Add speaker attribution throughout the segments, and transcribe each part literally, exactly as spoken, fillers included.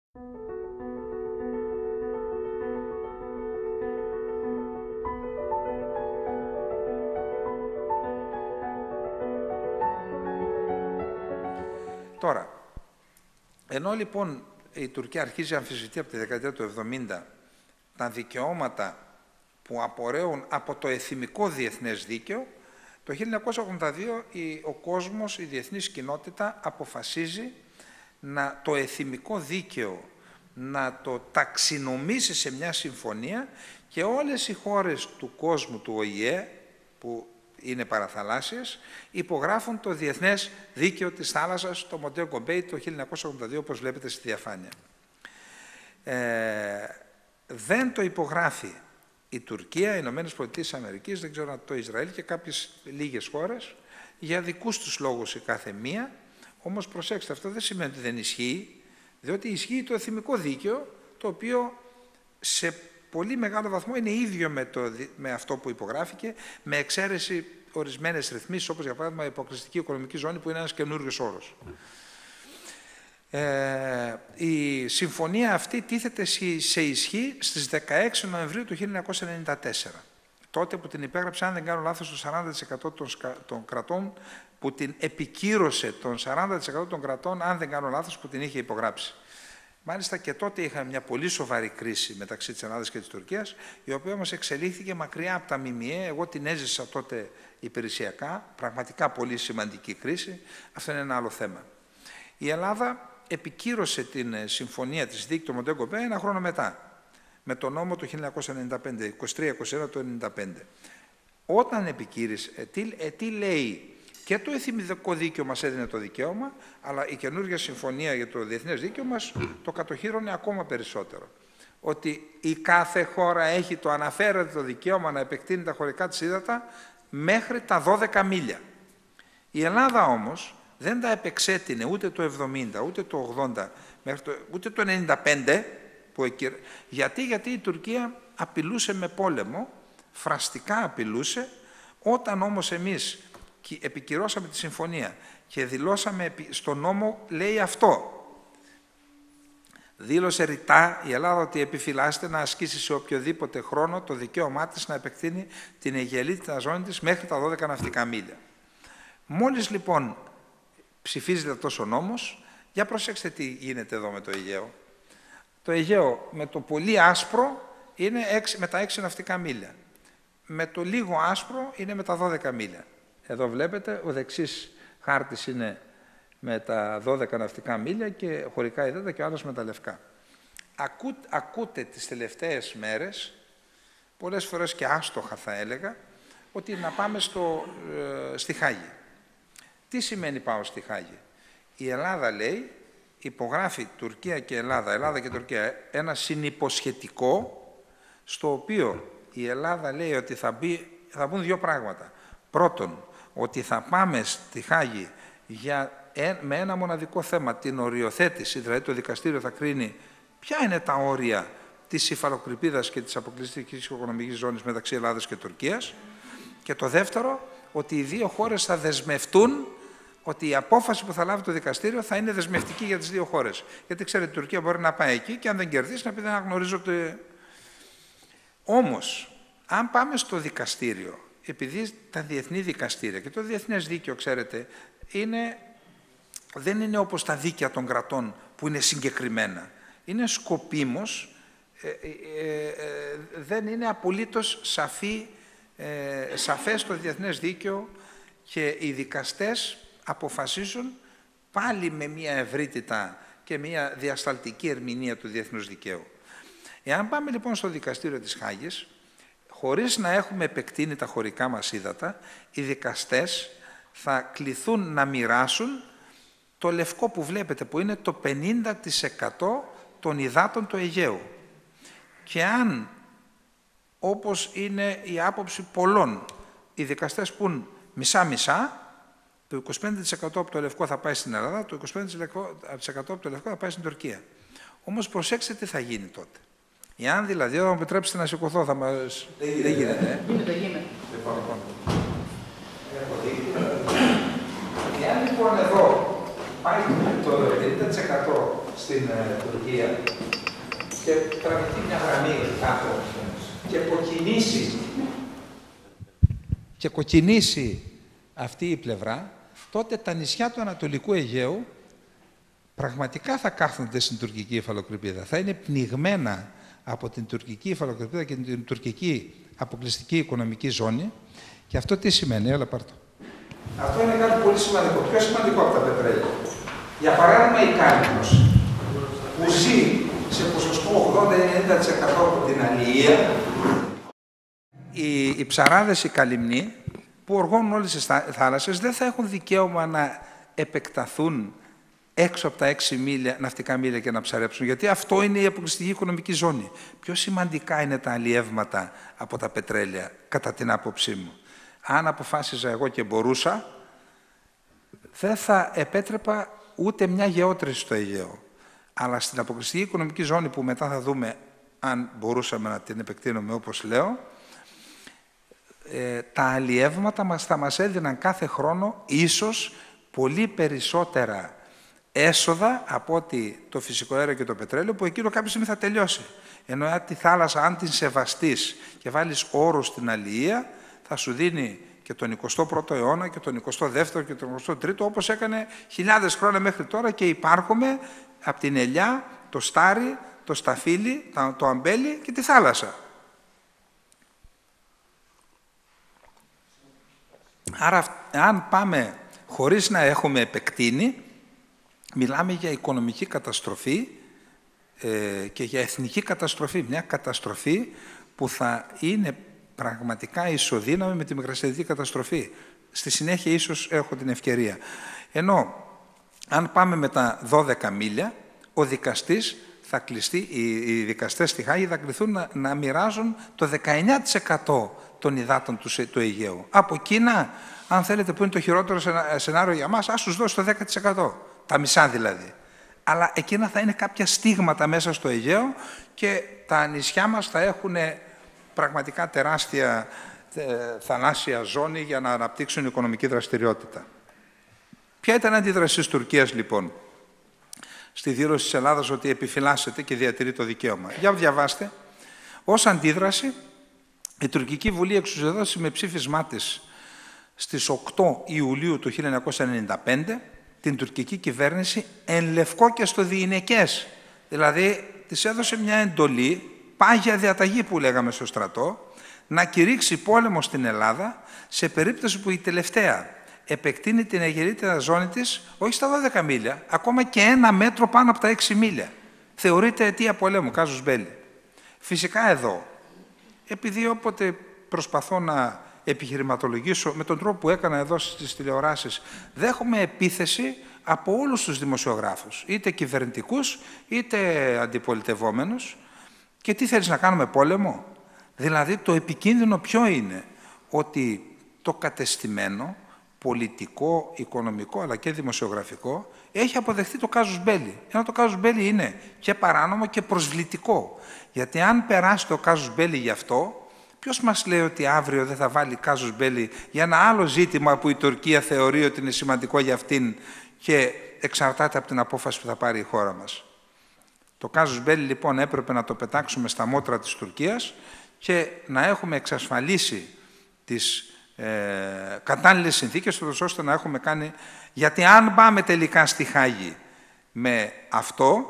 Speaker 1: Τώρα, ενώ λοιπόν η Τουρκία αρχίζει να αμφισβητεί από τη δεκαετία του εβδομήντα τα δικαιώματα που απορρέουν από το εθιμικό διεθνές δίκαιο, το χίλια εννιακόσια ογδόντα δύο ο κόσμος, η διεθνής κοινότητα αποφασίζει να το εθιμικό δίκαιο να το ταξινομήσει σε μια συμφωνία και όλες οι χώρες του κόσμου του Ο Η Ε που είναι παραθαλάσσιες υπογράφουν το διεθνές δίκαιο της θάλασσας, το Μοντέγκο Μπέι, το χίλια εννιακόσια ογδόντα δύο, όπως βλέπετε στη διαφάνεια. Ε, δεν το υπογράφει η Τουρκία, οι Ηνωμένες Πολιτείες Αμερικής, δεν ξέρω, το Ισραήλ και κάποιες λίγες χώρες, για δικούς τους λόγους η κάθε μία. Όμως προσέξτε, αυτό δεν σημαίνει ότι δεν ισχύει, διότι ισχύει το εθιμικό δίκαιο, το οποίο σε πολύ μεγάλο βαθμό είναι ίδιο με, το, με αυτό που υπογράφηκε, με εξαίρεση ορισμένες ρυθμίσεις, όπως για παράδειγμα η υποκλειστική οικονομική ζώνη, που είναι ένας καινούριος όρος. Ε, η συμφωνία αυτή τίθεται σε ισχύ στις δεκαέξι Νοεμβρίου του χίλια εννιακόσια ενενήντα τέσσερα. Τότε που την υπέγραψε, αν δεν κάνω λάθος, το σαράντα τοις εκατό των, των κρατών, που την επικύρωσε τον σαράντα τοις εκατό των κρατών, αν δεν κάνω λάθος, που την είχε υπογράψει. Μάλιστα και τότε είχαμε μια πολύ σοβαρή κρίση μεταξύ της Ελλάδας και της Τουρκίας, η οποία όμως εξελίχθηκε μακριά από τα ΜΜΕ. Εγώ την έζησα τότε υπηρεσιακά, πραγματικά πολύ σημαντική κρίση. Αυτό είναι ένα άλλο θέμα. Η Ελλάδα επικύρωσε την συμφωνία της δίκη Μοντέγκο Μπέι ένα χρόνο μετά, με τον νόμο του χίλια εννιακόσια ενενήντα πέντε, είκοσι τρία είκοσι ένα του ενενήντα πέντε. Όταν επικύρησε, ε, τι, ε, τι λέει, και το εθιμικό δίκαιο μας έδινε το δικαίωμα, αλλά η καινούργια συμφωνία για το διεθνές δίκαιο μας το κατοχύρωνε ακόμα περισσότερο. Ότι η κάθε χώρα έχει το αναφέρεται το δικαίωμα να επεκτείνει τα χωρικά της ύδατα μέχρι τα δώδεκα μίλια. Η Ελλάδα όμως δεν τα επεξέτεινε ούτε το εβδομήντα, ούτε το ογδόντα, μέχρι το, ούτε το ενενήντα πέντε, που εκεί, γιατί, γιατί η Τουρκία απειλούσε με πόλεμο, φραστικά απειλούσε. Όταν όμως εμείς επικυρώσαμε τη συμφωνία και δηλώσαμε στο νόμο, λέει αυτό. Δήλωσε ρητά η Ελλάδα ότι επιφυλάσσεται να ασκήσει σε οποιοδήποτε χρόνο το δικαίωμά της να επεκτείνει την αιγελίτητα ζώνη της μέχρι τα δώδεκα ναυτικά μίλια. Μόλις λοιπόν ψηφίζεται αυτός ο νόμος, για προσέξτε τι γίνεται εδώ με το Αιγαίο. Το Αιγαίο με το πολύ άσπρο είναι έξι, με τα έξι ναυτικά μίλια. Με το λίγο άσπρο είναι με τα δώδεκα μίλια. Εδώ βλέπετε, ο δεξής χάρτης είναι με τα δώδεκα ναυτικά μίλια και χωρικά ύδατα και ο άλλος με τα λευκά. Ακού, ακούτε τις τελευταίες μέρες, πολλές φορές και άστοχα θα έλεγα, ότι να πάμε στο, ε, στη Χάγη. Τι σημαίνει πάω στη Χάγη? Η Ελλάδα λέει, υπογράφει Τουρκία και Ελλάδα, Ελλάδα και Τουρκία, ένα συνυποσχετικό, στο οποίο η Ελλάδα λέει ότι θα, μπει, θα μπουν δύο πράγματα. Πρώτον, ότι θα πάμε στη Χάγη για, με ένα μοναδικό θέμα, την οριοθέτηση, δηλαδή το δικαστήριο θα κρίνει ποια είναι τα όρια της υφαλοκρηπίδας και της αποκλειστικής οικονομικής ζώνης μεταξύ Ελλάδας και Τουρκίας. Και το δεύτερο, ότι οι δύο χώρες θα δεσμευτούν ότι η απόφαση που θα λάβει το δικαστήριο θα είναι δεσμευτική για τις δύο χώρες. Γιατί ξέρετε, η Τουρκία μπορεί να πάει εκεί και αν δεν κερδίσει να πει δεν αναγνωρίζω το... Όμως, αν πάμε στο δικαστήριο, επειδή τα διεθνή δικαστήρια και το διεθνές δίκαιο, ξέρετε, είναι, δεν είναι όπως τα δίκαια των κρατών που είναι συγκεκριμένα. Είναι σκοπίμως, ε, ε, ε, δεν είναι απολύτως σαφή, ε, σαφές το διεθνές δίκαιο και οι δικαστές αποφασίζουν πάλι με μια ευρύτητα και μια διασταλτική ερμηνεία του διεθνούς δικαίου. Εάν πάμε λοιπόν στο δικαστήριο της Χάγης, χωρίς να έχουμε επεκτείνει τα χωρικά μας ύδατα, οι δικαστές θα κληθούν να μοιράσουν το λευκό που βλέπετε, που είναι το πενήντα τοις εκατό των υδάτων του Αιγαίου. Και αν, όπως είναι η άποψη πολλών, οι δικαστές πουν μισά-μισά, το είκοσι πέντε τοις εκατό από το λευκό θα πάει στην Ελλάδα, το είκοσι πέντε τοις εκατό από το λευκό θα πάει στην Τουρκία. Όμως προσέξτε τι θα γίνει τότε. Εάν δηλαδή, όταν μου επιτρέψετε να σηκωθώ, θα μας... Δεν, δεν γίνεται, ε.
Speaker 2: Γίνεται, γίνεται.
Speaker 1: Λοιπόν, λοιπόν. Εάν λοιπόν εδώ πάει το πενήντα τοις εκατό στην ε, Τουρκία και τραβηχτεί μια γραμμή κάτω και κοκκινήσει, και κοκκινήσει αυτή η πλευρά, τότε τα νησιά του Ανατολικού Αιγαίου πραγματικά θα κάθονται στην τουρκική υφαλοκρηπίδα. Θα είναι πνιγμένα από την τουρκική υφαλοκρηπίδα και την τουρκική αποκλειστική οικονομική ζώνη. Και αυτό τι σημαίνει, έλα πάρ' το. Αυτό είναι κάτι πολύ σημαντικό, πιο σημαντικό από τα πετρέλαια. Για παράδειγμα, η κάλυμνος, που ζει σε ποσοστό ογδόντα με ενενήντα τοις εκατό από την αλληλεία, οι, οι ψαράδες οι καλυμνοί, που οργώνουν όλες τις θάλασσες, δεν θα έχουν δικαίωμα να επεκταθούν έξω από τα έξι μίλια, ναυτικά μίλια και να ψαρέψουν, γιατί αυτό είναι η αποκλειστική οικονομική ζώνη. Πιο σημαντικά είναι τα αλλιεύματα από τα πετρέλαια, κατά την άποψή μου. Αν αποφάσιζα εγώ και μπορούσα, δεν θα επέτρεπα ούτε μια γεώτρηση στο Αιγαίο. Αλλά στην αποκλειστική οικονομική ζώνη, που μετά θα δούμε αν μπορούσαμε να την επεκτείνουμε όπως λέω, ε, τα αλλιεύματα μας θα μας έδιναν κάθε χρόνο ίσως πολύ περισσότερα έσοδα από ότι το φυσικό αέριο και το πετρέλαιο, που εκείνο κάποια στιγμή θα τελειώσει. Ενώ αν τη θάλασσα, αν την σεβαστείς και βάλεις όρους στην αλληλεία, θα σου δίνει και τον εικοστό πρώτο αιώνα και τον εικοστό δεύτερο και τον εικοστό τρίτο, όπως έκανε χιλιάδες χρόνια μέχρι τώρα, και υπάρχουμε από την ελιά, το στάρι, το σταφύλι, το αμπέλι και τη θάλασσα. Άρα, αν πάμε χωρίς να έχουμε επεκτείνει, μιλάμε για οικονομική καταστροφή ε, και για εθνική καταστροφή. Μια καταστροφή που θα είναι πραγματικά ισοδύναμη με τη μικρασιατική καταστροφή. Στη συνέχεια ίσως έχω την ευκαιρία. Ενώ αν πάμε με τα δώδεκα μίλια, ο δικαστής θα κλειστεί, οι, οι δικαστές στη Χάγη θα κληθούν να, να μοιράζουν το δεκαεννιά τοις εκατό των υδάτων του, του Αιγαίου. Από Κίνα, αν θέλετε, που είναι το χειρότερο σενάριο για μας, ας τους δώσει το δέκα τοις εκατό. Τα μισά δηλαδή. Αλλά εκείνα θα είναι κάποια στίγματα μέσα στο Αιγαίο και τα νησιά μας θα έχουν πραγματικά τεράστια ε, θαλάσσια ζώνη για να αναπτύξουν οικονομική δραστηριότητα. Ποια ήταν η αντίδραση της Τουρκίας λοιπόν στη δήλωση της Ελλάδας ότι επιφυλάσσεται και διατηρεί το δικαίωμα? Για διαβάστε. Ως αντίδραση, η Τουρκική Βουλή εξουσιοδότησε με ψήφισμά της στις οκτώ Ιουλίου του χίλια εννιακόσια ενενήντα πέντε την τουρκική κυβέρνηση εν λευκό και στο διηνεκές. Δηλαδή, της έδωσε μια εντολή, πάγια διαταγή που λέγαμε στο στρατό, να κηρύξει πόλεμο στην Ελλάδα σε περίπτωση που η τελευταία επεκτείνει την αιγελίτερα ζώνη της όχι στα δώδεκα μίλια, ακόμα και ένα μέτρο πάνω από τα έξι μίλια. Θεωρείται αιτία πολέμου, κάζους μπέλι. Φυσικά εδώ, επειδή όποτε προσπαθώ να επιχειρηματολογήσω με τον τρόπο που έκανα εδώ στις τηλεοράσεις, δέχομαι επίθεση από όλους τους δημοσιογράφους, είτε κυβερνητικούς είτε αντιπολιτευόμενους. Και τι θέλεις να κάνουμε, πόλεμο? Δηλαδή το επικίνδυνο ποιο είναι? Ότι το κατεστημένο πολιτικό, οικονομικό αλλά και δημοσιογραφικό έχει αποδεχτεί το κάζους μπέλι. Ενώ το κάζους μπέλι είναι και παράνομο και προσβλητικό. Γιατί αν περάσει το κάζους μπέλι γι' αυτό, ποιος μας λέει ότι αύριο δεν θα βάλει κάζους μπέλι για ένα άλλο ζήτημα που η Τουρκία θεωρεί ότι είναι σημαντικό για αυτήν και εξαρτάται από την απόφαση που θα πάρει η χώρα μας? Το κάζους μπέλι λοιπόν έπρεπε να το πετάξουμε στα μότρα της Τουρκίας και να έχουμε εξασφαλίσει τις ε, κατάλληλες συνθήκες ώστε να έχουμε κάνει... Γιατί αν πάμε τελικά στη Χάγη με αυτό,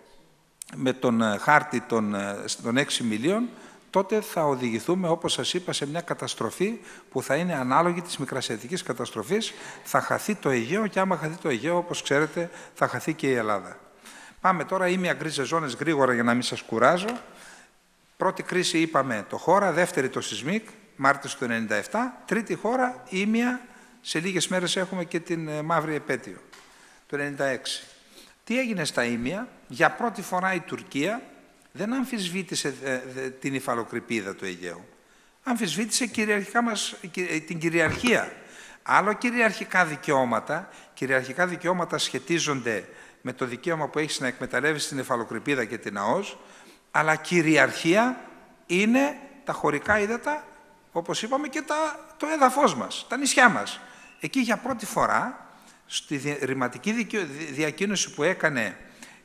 Speaker 1: με τον χάρτη των, των έξι μιλίων, τότε θα οδηγηθούμε, όπως σας είπα, σε μια καταστροφή που θα είναι ανάλογη της μικρασιατικής καταστροφής. Θα χαθεί το Αιγαίο και άμα χαθεί το Αιγαίο, όπως ξέρετε, θα χαθεί και η Ελλάδα. Πάμε τώρα ήμια γκρίζες ζώνες γρήγορα για να μην σας κουράζω. Πρώτη κρίση είπαμε το χώρα, δεύτερη το σεισμικ, Μάρτιος του ενενήντα επτά, τρίτη χώρα, ήμια, σε λίγες μέρες έχουμε και την ε, μαύρη επέτειο, του ενενήντα έξι. Τι έγινε στα ήμια? Για πρώτη φορά η Τουρκία δεν αμφισβήτησε ε, ε, την υφαλοκρηπίδα του Αιγαίου. Αμφισβήτησε κυριαρχικά μας, ε, την κυριαρχία. Άλλο κυριαρχικά δικαιώματα, κυριαρχικά δικαιώματα σχετίζονται με το δικαίωμα που έχεις να εκμεταλλεύεις την υφαλοκρηπίδα και την ΑΟΣ, αλλά κυριαρχία είναι τα χωρικά ύδατα, όπως είπαμε, και τα, το έδαφος μας, τα νησιά μας. Εκεί για πρώτη φορά, στη ρηματική διακίνηση που έκανε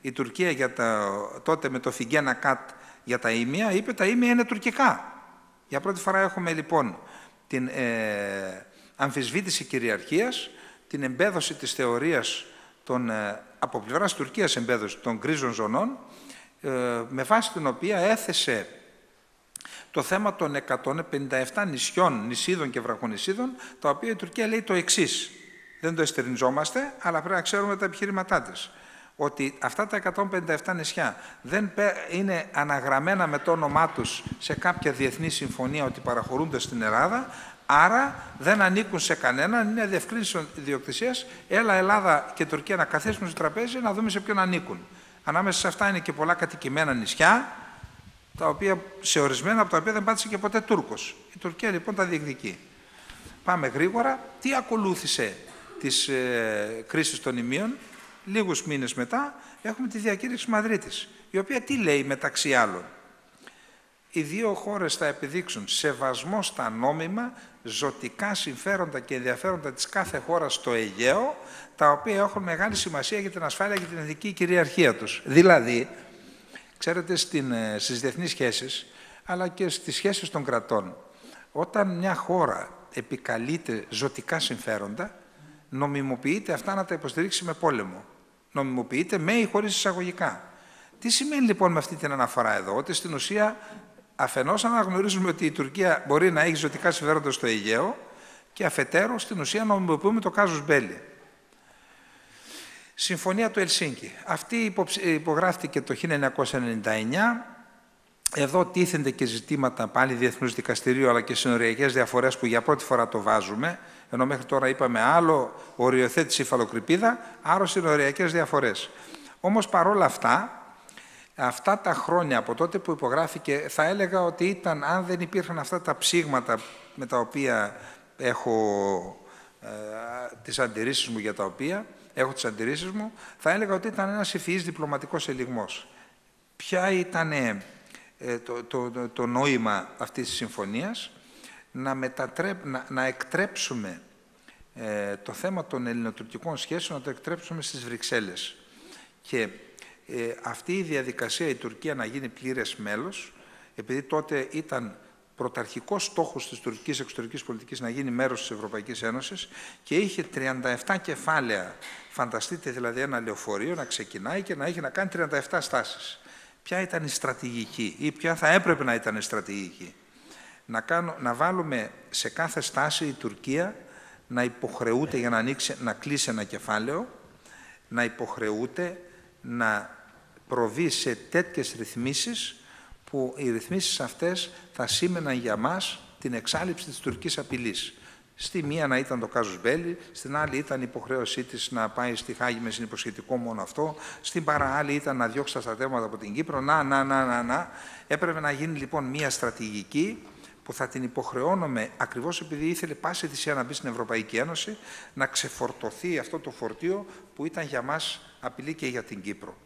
Speaker 1: Η Τουρκία για τα, τότε με το Φιγγένα Κατ για τα Ήμια είπε τα Ήμια είναι τουρκικά. Για πρώτη φορά έχουμε λοιπόν την ε, αμφισβήτηση κυριαρχίας, την εμπέδωση της θεωρίας των, ε, από πλευράς Τουρκίας εμπέδωση των γκρίζων ζωνών, ε, με βάση την οποία έθεσε το θέμα των εκατόν πενήντα επτά νησιών, νησίδων και βραχονησίδων, τα οποία η Τουρκία λέει το εξής. Δεν το εστερνιζόμαστε, αλλά πρέπει να ξέρουμε τα επιχειρήματά της. Ότι αυτά τα εκατόν πενήντα επτά νησιά δεν είναι αναγραμμένα με το όνομά τους σε κάποια διεθνή συμφωνία ότι παραχωρούνται στην Ελλάδα, άρα δεν ανήκουν σε κανέναν, είναι διευκρίνηση ιδιοκτησίας. Έλα Ελλάδα και Τουρκία να καθίσουμε στο τραπέζι να δούμε σε ποιον ανήκουν. Ανάμεσα σε αυτά είναι και πολλά κατοικημένα νησιά, τα οποία, σε ορισμένα από τα οποία δεν πάτησε και ποτέ Τούρκος. Η Τουρκία λοιπόν τα διεκδικεί. Πάμε γρήγορα. Τι ακολούθησε της ε, κρίσης των Ιμίων? Λίγους μήνες μετά έχουμε τη διακήρυξη Μαδρίτης, η οποία τι λέει μεταξύ άλλων? Οι δύο χώρες θα επιδείξουν σεβασμό στα νόμιμα, ζωτικά συμφέροντα και ενδιαφέροντα της κάθε χώρας στο Αιγαίο, τα οποία έχουν μεγάλη σημασία για την ασφάλεια και την εθνική κυριαρχία τους. Δηλαδή, ξέρετε, στην, στις διεθνείς σχέσεις, αλλά και στις σχέσεις των κρατών, όταν μια χώρα επικαλείται ζωτικά συμφέροντα, νομιμοποιείται αυτά να τα υποστηρίξει με πόλεμο. Νομιμοποιείται με ή χωρίς εισαγωγικά. Τι σημαίνει λοιπόν με αυτή την αναφορά εδώ? Ότι στην ουσία αφενός αναγνωρίζουμε ότι η Τουρκία μπορεί να έχει ζωτικά συμφέροντα στο Αιγαίο και αφετέρου στην ουσία νομιμοποιούμε το κάζους μπέλι. Συμφωνία του Ελσίνκη. Αυτή υπογράφηκε το χίλια εννιακόσια ενενήντα εννιά. Εδώ τίθενται και ζητήματα πάλι διεθνούς δικαστηρίου αλλά και συνοριακές διαφορές που για πρώτη φορά το βάζουμε, ενώ μέχρι τώρα είπαμε άλλο οριοθέτηση υφαλοκρηπίδα, άλλο συνοριακές διαφορές. Όμως παρόλα αυτά, αυτά τα χρόνια από τότε που υπογράφηκε, θα έλεγα ότι ήταν, αν δεν υπήρχαν αυτά τα ψήγματα με τα οποία έχω ε, τις αντιρρήσεις μου για τα οποία, έχω τις αντιρρήσεις μου, θα έλεγα ότι ήταν ένας ευφυής διπλωματικός ελιγμός. Ποια ήταν ε, το, το, το, το νόημα αυτής της συμφωνίας? Να, μετατρέπ, να, να εκτρέψουμε ε, το θέμα των ελληνοτουρκικών σχέσεων, να το εκτρέψουμε στις Βρυξέλλες. Και ε, αυτή η διαδικασία η Τουρκία να γίνει πλήρες μέλος, επειδή τότε ήταν πρωταρχικός στόχος της τουρκικής εξωτερικής πολιτικής να γίνει μέρος της Ευρωπαϊκής Ένωσης και είχε τριάντα επτά κεφάλαια, φανταστείτε δηλαδή ένα λεωφορείο να ξεκινάει και να έχει να κάνει τριάντα επτά στάσεις. Ποια ήταν η στρατηγική ή ποια θα έπρεπε να ήταν η στρατηγική? Να, κάνω, να βάλουμε σε κάθε στάση η Τουρκία να υποχρεούται για να, ανοίξει, να κλείσει ένα κεφάλαιο, να υποχρεούται να προβεί σε τέτοιες ρυθμίσεις που οι ρυθμίσεις αυτές θα σήμαιναν για μας την εξάλειψη της τουρκικής απειλής. Στη μία να ήταν το κάζους μπέλι, στην άλλη ήταν η υποχρέωσή της να πάει στη Χάγη με συνυποσχετικό μόνο αυτό, στην παραάλλη ήταν να διώξει τα στρατεύματα από την Κύπρο, να, να, να, να, να. Έπρεπε να γίνει λοιπόν μία στρατηγική που θα την υποχρεώνουμε, ακριβώς επειδή ήθελε πάση θυσία να μπει στην Ευρωπαϊκή Ένωση, να ξεφορτωθεί αυτό το φορτίο που ήταν για μας απειλή και για την Κύπρο.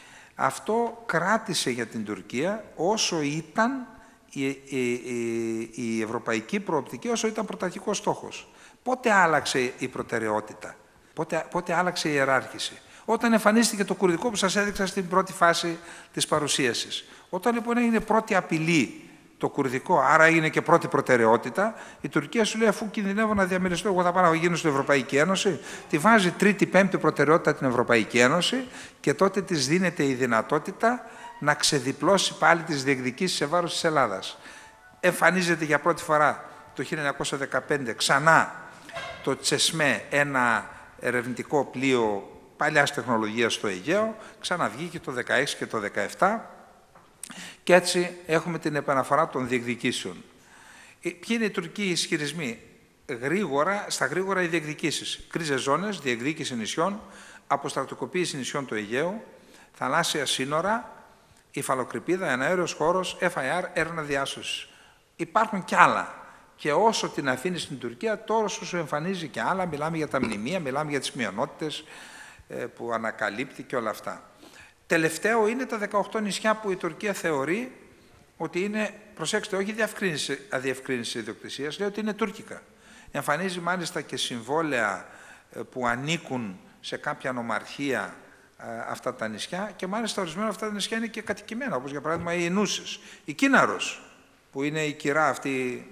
Speaker 1: Αυτό κράτησε για την Τουρκία όσο ήταν η, η, η, η ευρωπαϊκή προοπτική, όσο ήταν πρωταρχικός στόχος. Πότε άλλαξε η προτεραιότητα, πότε, πότε άλλαξε η ιεράρχηση? Όταν εμφανίστηκε το κουρδικό που σας έδειξα στην πρώτη φάση της παρουσίασης. Όταν λοιπόν έγινε πρώτη απειλή το κουρδικό, άρα έγινε και πρώτη προτεραιότητα, η Τουρκία σου λέει, αφού κινδυνεύω να διαμεριστώ, εγώ θα πάω να γίνω στην Ευρωπαϊκή Ένωση, τη βάζει τρίτη, πέμπτη προτεραιότητα την Ευρωπαϊκή Ένωση και τότε της δίνεται η δυνατότητα να ξεδιπλώσει πάλι τις διεκδικήσεις σε βάρος της Ελλάδας. Εμφανίζεται για πρώτη φορά το χίλια εννιακόσια δεκαπέντε ξανά το Τσεσμέ, ένα ερευνητικό πλοίο παλιάς τεχνολογίας στο Αιγαίο, ξαναβγήκε το δεκαέξι και το δεκαεπτά. Και έτσι έχουμε την επαναφορά των διεκδικήσεων. Ποιοι είναι οι τουρκικοί ισχυρισμοί? Γρήγορα, στα γρήγορα οι διεκδικήσεις. Κρίζες ζώνες, διεκδίκηση νησιών, αποστρατοκοποίηση νησιών του Αιγαίου, θαλάσσια σύνορα, υφαλοκρηπίδα, εναέριος χώρος, εφ άι αρ, έρευνα διάσωσης. Υπάρχουν κι άλλα. Και όσο την αφήνει στην Τουρκία, τόσο σου εμφανίζει και άλλα. Μιλάμε για τα μνημεία, μιλάμε για τις μειονότητες που ανακαλύπτει και όλα αυτά. Τελευταίο είναι τα δεκαοκτώ νησιά που η Τουρκία θεωρεί ότι είναι, προσέξτε, όχι αδιευκρίνηση ιδιοκτησίας, λέει ότι είναι τουρκικά. Εμφανίζει μάλιστα και συμβόλαια που ανήκουν σε κάποια νομαρχία αυτά τα νησιά και μάλιστα ορισμένα αυτά τα νησιά είναι και κατοικημένα, όπως για παράδειγμα οι Ινούσες, η Κίναρος, που είναι η κυρά αυτή.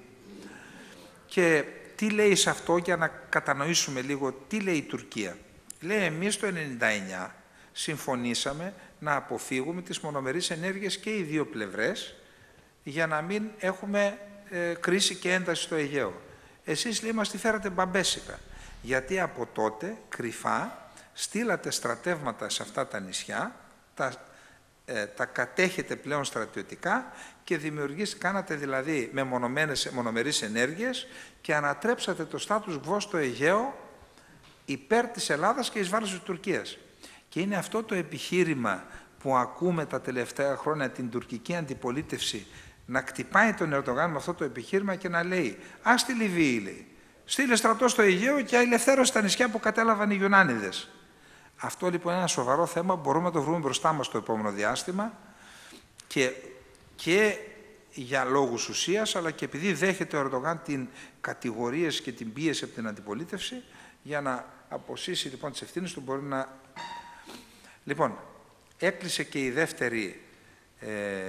Speaker 1: Και τι λέει σε αυτό, για να κατανοήσουμε λίγο τι λέει η Τουρκία. Λέει, εμείς το ενενήντα εννιά συμφωνήσαμε να αποφύγουμε τις μονομερείς ενέργειες και οι δύο πλευρές για να μην έχουμε ε, κρίση και ένταση στο Αιγαίο. Εσείς, λέει, μας τη φέρατε μπαμπέσικα, γιατί από τότε κρυφά στείλατε στρατεύματα σε αυτά τα νησιά, τα, ε, τα κατέχετε πλέον στρατιωτικά και δημιουργήσατε, κάνατε δηλαδή με μονομένες, μονομερείς ενέργειες και ανατρέψατε το status quo στο Αιγαίο υπέρ της Ελλάδας και εις βάρος της Τουρκίας. Και είναι αυτό το επιχείρημα που ακούμε τα τελευταία χρόνια την τουρκική αντιπολίτευση να κτυπάει τον Ερντογάν με αυτό το επιχείρημα και να λέει, ας στη Λιβύη, λέει, στείλε στρατό στο Αιγαίο και ελευθέρωσε τα νησιά που κατέλαβαν οι Ιουνάνιδες. Αυτό λοιπόν είναι ένα σοβαρό θέμα, μπορούμε να το βρούμε μπροστά μας το επόμενο διάστημα και, και για λόγους ουσίας, αλλά και επειδή δέχεται ο Ερντογάν την κατηγορίες και την πίεση από την αντιπολίτευση, για να αποσύσει λοιπόν τις ευθύνες του μπορεί να... Λοιπόν, έκλεισε και η δεύτερη ε,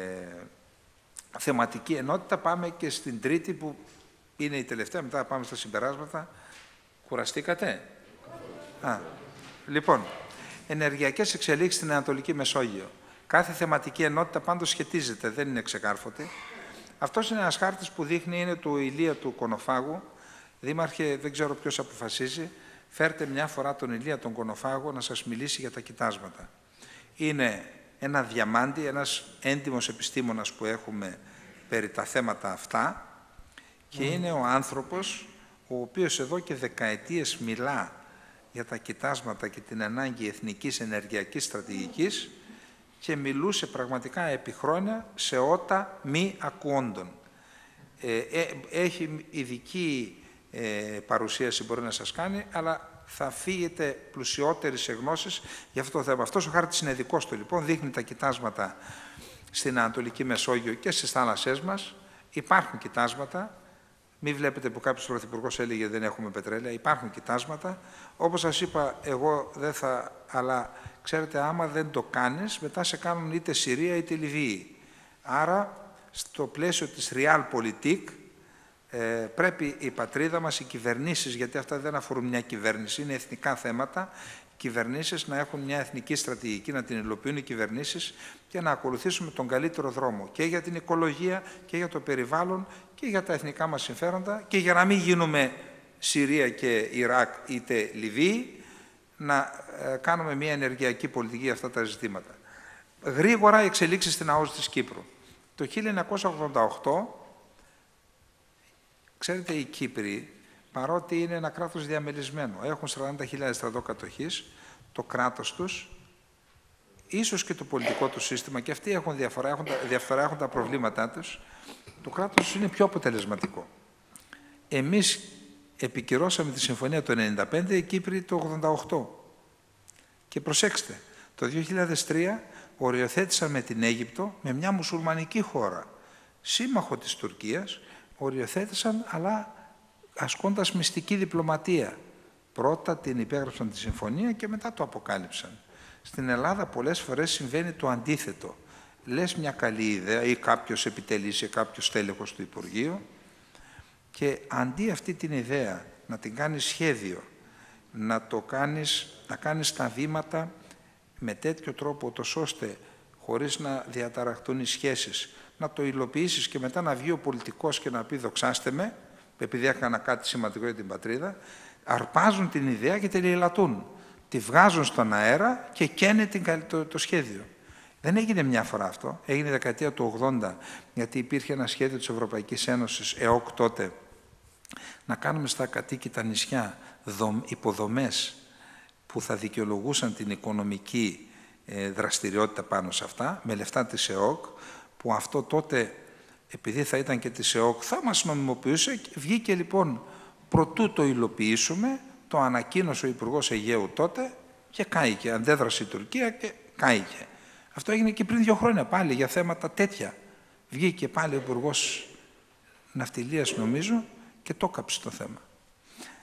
Speaker 1: θεματική ενότητα, πάμε και στην τρίτη που είναι η τελευταία, μετά πάμε στα συμπεράσματα. Κουραστήκατε? Α, λοιπόν, ενεργειακές εξελίξεις στην Ανατολική Μεσόγειο. Κάθε θεματική ενότητα πάντως σχετίζεται, δεν είναι ξεκάρφωτη. Αυτός είναι ένας χάρτης που δείχνει, είναι του Ηλία του Κονοφάγου. Δήμαρχε, δεν ξέρω ποιος αποφασίζει, φέρτε μια φορά τον Ηλία τον Κονοφάγο να σας μιλήσει για τα κοιτάσματα. Είναι ένα διαμάντι, ένας έντιμος επιστήμονας που έχουμε περί τα θέματα αυτά και mm. είναι ο άνθρωπος ο οποίος εδώ και δεκαετίες μιλά για τα κοιτάσματα και την ανάγκη εθνικής ενεργειακής στρατηγικής και μιλούσε πραγματικά επί χρόνια σε ότα μη ακούοντων. Ε, ε, έχει ειδική ε, παρουσίαση μπορεί να σας κάνει, αλλά θα φύγετε πλουσιότεροι σε γνώσεις για αυτό το θέμα. Αυτός ο χάρτης είναι δικός του, λοιπόν, δείχνει τα κοιτάσματα στην Ανατολική Μεσόγειο και στις θάλασσές μας. Υπάρχουν κοιτάσματα. Μην βλέπετε που κάποιος πρωθυπουργός έλεγε δεν έχουμε πετρέλαια. Υπάρχουν κοιτάσματα. Όπως σας είπα, εγώ δεν θα... Αλλά ξέρετε, άμα δεν το κάνεις, μετά σε κάνουν είτε Συρία είτε Λιβύη. Άρα, στο πλαίσιο της Realpolitik, ε, πρέπει η πατρίδα μας, οι κυβερνήσεις, γιατί αυτά δεν αφορούν μια κυβέρνηση, είναι εθνικά θέματα, οι κυβερνήσεις να έχουν μια εθνική στρατηγική, να την υλοποιούν οι κυβερνήσεις και να ακολουθήσουμε τον καλύτερο δρόμο και για την οικολογία και για το περιβάλλον και για τα εθνικά μας συμφέροντα και για να μην γίνουμε Συρία και Ιράκ είτε Λιβύη, να ε, κάνουμε μια ενεργειακή πολιτική για αυτά τα ζητήματα. Γρήγορα εξελίξεις στην ΑΟΣ της Κύπρου. Το χίλια εννιακόσια ογδόντα οκτώ, ξέρετε, οι Κύπροι, παρότι είναι ένα κράτος διαμελισμένο, έχουν σαράντα χιλιάδες στρατοκατοχής, το κράτος τους, ίσως και το πολιτικό του σύστημα, και αυτοί έχουν διαφορά, έχουν τα, διαφορά, έχουν τα προβλήματά τους, το κράτος τους είναι πιο αποτελεσματικό. Εμείς επικυρώσαμε τη συμφωνία το ενενήντα πέντε, οι Κύπροι το ογδόντα οκτώ. Και προσέξτε, το δύο χιλιάδες τρία οριοθέτησαν με την Αίγυπτο, με μια μουσουλμανική χώρα, σύμμαχο της Τουρκίας, οριοθέτησαν, αλλά ασκώντας μυστική διπλωματία. Πρώτα την υπέγραψαν τη συμφωνία και μετά το αποκάλυψαν. Στην Ελλάδα πολλές φορές συμβαίνει το αντίθετο. Λες μια καλή ιδέα ή κάποιος επιτελείς ή κάποιος τέλεχος του Υπουργείου και αντί αυτή την ιδέα να την κάνεις σχέδιο, να το κάνεις, να κάνεις τα βήματα με τέτοιο τρόπο, ώστε χωρίς να διαταραχτούν οι σχέσεις, να το υλοποιήσεις και μετά να βγει ο πολιτικός και να πει δοξάστε με, επειδή έκανα κάτι σημαντικό για την πατρίδα, αρπάζουν την ιδέα και τη λαιλατούν. Τη βγάζουν στον αέρα και καίνε την, το, το σχέδιο. Δεν έγινε μια φορά αυτό. Έγινε δεκαετία του ογδόντα, γιατί υπήρχε ένα σχέδιο της Ευρωπαϊκής Ένωσης, ΕΟΚ τότε, να κάνουμε στα κατοίκητα νησιά υποδομές που θα δικαιολογούσαν την οικονομική ε, δραστηριότητα πάνω σε αυτά, με λεφτά της ΕΟΚ, που αυτό τότε, επειδή θα ήταν και της ΕΟΚ, θα μας νομιμοποιούσε. Βγήκε λοιπόν, προτού το υλοποιήσουμε, το ανακοίνωσε ο Υπουργός Αιγαίου τότε και κάηκε. Αντέδρασε η Τουρκία και κάηκε. Αυτό έγινε και πριν δύο χρόνια πάλι για θέματα τέτοια. Βγήκε πάλι ο Υπουργός Ναυτιλίας, νομίζω, και το έκαψε το θέμα.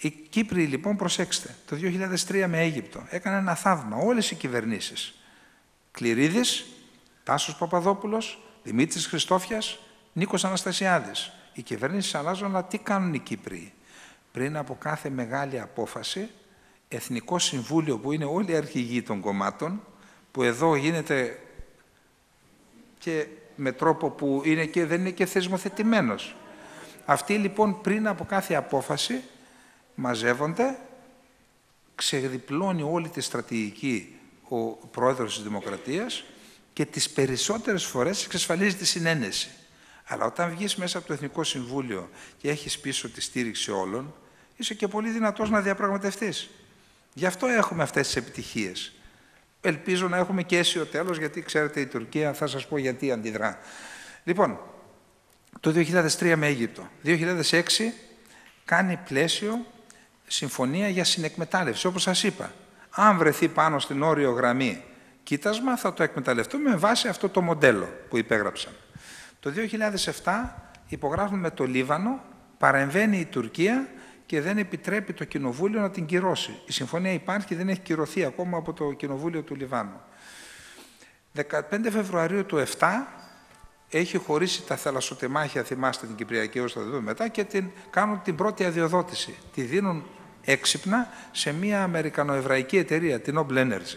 Speaker 1: Οι Κύπροι λοιπόν, προσέξτε, το δύο χιλιάδες τρία με Αίγυπτο έκανε ένα θαύμα. Όλες οι κυβερνήσεις, Κληρίδης, Τάσος Παπαδόπουλος, Δημήτρης Χριστόφιας, Νίκος Αναστασιάδης. Οι κυβερνήσεις αλλάζουν, αλλά τι κάνουν οι Κύπροι? Πριν από κάθε μεγάλη απόφαση, Εθνικό Συμβούλιο, που είναι όλοι οι αρχηγοί των κομμάτων, που εδώ γίνεται και με τρόπο που είναι και, δεν είναι και θεσμοθετημένος. Αυτοί λοιπόν πριν από κάθε απόφαση μαζεύονται, ξεδιπλώνει όλη τη στρατηγική ο πρόεδρος της Δημοκρατίας και τις περισσότερες φορές εξασφαλίζει τη συνένεση. Αλλά όταν βγεις μέσα από το Εθνικό Συμβούλιο και έχεις πίσω τη στήριξη όλων, είσαι και πολύ δυνατός να διαπραγματευτείς. Γι' αυτό έχουμε αυτές τις επιτυχίες. Ελπίζω να έχουμε και αίσιο τέλος, γιατί ξέρετε η Τουρκία, θα σας πω γιατί αντιδρά. Λοιπόν, το δύο χιλιάδες τρία με Αίγυπτο. δύο χιλιάδες έξι κάνει πλαίσιο συμφωνία για συνεκμετάλλευση, όπως σας είπα. Αν βρεθεί πάνω στην όριο γραμμή κοίτασμα, θα το εκμεταλλευτούμε με βάση αυτό το μοντέλο που υπέγραψαν. Το δύο χιλιάδες επτά υπογράφουν με το Λίβανο, παρεμβαίνει η Τουρκία και δεν επιτρέπει το Κοινοβούλιο να την κυρώσει. Η συμφωνία υπάρχει, δεν έχει κυρωθεί ακόμα από το Κοινοβούλιο του Λιβάνου. δεκαπέντε Φεβρουαρίου του επτά έχει χωρίσει τα θαλασσοτεμάχια, θυμάστε την Κυπριακή, όσο θα δούμε μετά, και την, κάνουν την πρώτη αδειοδότηση. Τη δίνουν έξυπνα σε μια αμερικανοεβραϊκή εταιρεία, την Noble Energy.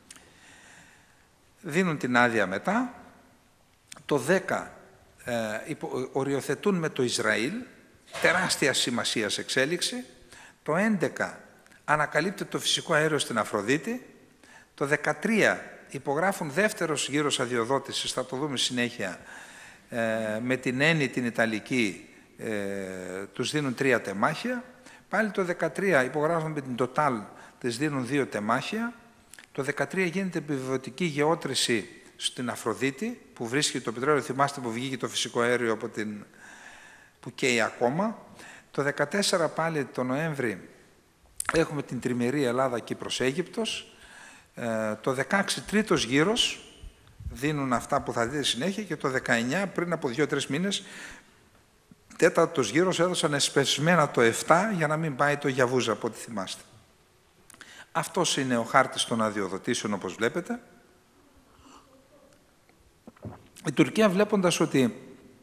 Speaker 1: Δίνουν την άδεια μετά. Το δέκα ε, υπο, οριοθετούν με το Ισραήλ, τεράστια σημασίας εξέλιξη. Το έντεκα ανακαλύπτεται το φυσικό αέριο στην Αφροδίτη. Το δεκατρία υπογράφουν δεύτερος γύρος αδειοδότησης, θα το δούμε συνέχεια, ε, με την Ένη την Ιταλική, ε, τους δίνουν τρία τεμάχια. Πάλι το δεκατρία υπογράφουν με την Total, τις δίνουν δύο τεμάχια. Το δεκατρία γίνεται επιβεβαιωτική γεώτρηση στην Αφροδίτη, που βρίσκει το πετρέλαιο, θυμάστε που βγήκε το φυσικό αέριο από την... που καίει ακόμα. Το δεκατέσσερα πάλι το Νοέμβρη έχουμε την τριμερή Ελλάδα-Κύπρος-Αίγυπτος. Ε, το δεκαέξι τρίτος γύρος, δίνουν αυτά που θα δείτε συνέχεια, και το δεκαεννιά πριν από δύο τρεις μήνες τέταρτος γύρος έδωσαν εσπεσμένα το επτά για να μην πάει το Γιαβούζα από ό,τι θυμάστε. Αυτός είναι ο χάρτης των αδειοδοτήσεων, όπως βλέπετε. Η Τουρκία, βλέποντας ότι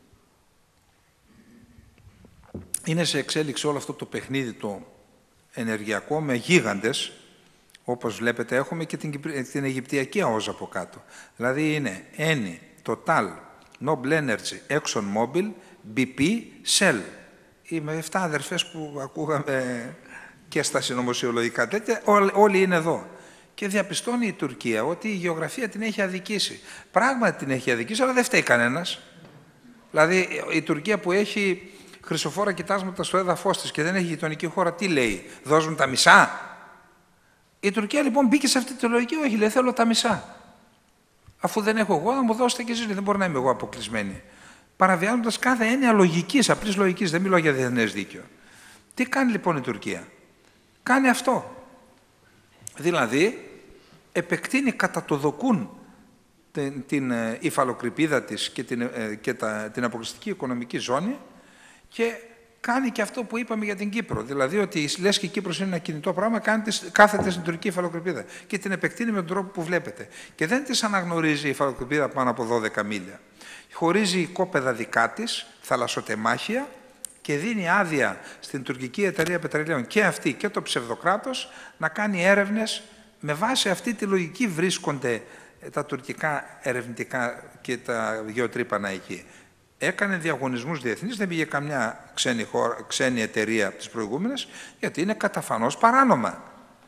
Speaker 1: είναι σε εξέλιξη όλο αυτό το παιχνίδι το ενεργειακό με γίγαντες, όπως βλέπετε έχουμε και την, την Αιγυπτιακή ΑΟΖ από κάτω. Δηλαδή είναι Eni, Total, Noble Energy, ExxonMobil, μπι πι, Shell. Οι με εφτά αδερφές που ακούγαμε και στα συνωμοσιολογικά τέτοια, όλοι είναι εδώ. Και διαπιστώνει η Τουρκία ότι η γεωγραφία την έχει αδικήσει. Πράγματι την έχει αδικήσει, αλλά δεν φταίει κανένας. Δηλαδή η Τουρκία που έχει χρυσοφόρα κοιτάσματα στο έδαφος της και δεν έχει γειτονική χώρα, τι λέει? Δώσουν τα μισά? Η Τουρκία λοιπόν μπήκε σε αυτή τη λογική, όχι, λέει, θέλω τα μισά. Αφού δεν έχω εγώ, να μου δώσετε και εσείς, δεν μπορώ να είμαι εγώ αποκλεισμένη. Παραβιάζοντας κάθε έννοια λογικής, απλής λογικής, δεν μιλώ για διεθνές δίκαιο. Τι κάνει λοιπόν η Τουρκία? Κάνει αυτό. Δηλαδή, επεκτείνει κατά το δοκούν την, την ε, υφαλοκρηπίδα της και την, ε, και τα, την αποκλειστική οικονομική ζώνη, και κάνει και αυτό που είπαμε για την Κύπρο. Δηλαδή ότι λες και η Κύπρος είναι ένα κινητό πράγμα, κάθεται στην τουρκική υφαλοκρηπίδα και την επεκτείνει με τον τρόπο που βλέπετε. Και δεν της αναγνωρίζει η υφαλοκρηπίδα πάνω από δώδεκα μίλια. Χωρίζει οικόπεδα δικά της, θαλασσοτεμάχια, και δίνει άδεια στην τουρκική εταιρεία πετρελαίων και αυτή και το ψευδοκράτος να κάνει έρευνες. Με βάση αυτή τη λογική βρίσκονται τα τουρκικά ερευνητικά και τα γεωτρύπανα εκεί. Έκανε διαγωνισμούς διεθνείς, δεν πήγε καμιά ξένη, χώρα, ξένη εταιρεία από τις προηγούμενες, γιατί είναι καταφανώς παράνομα.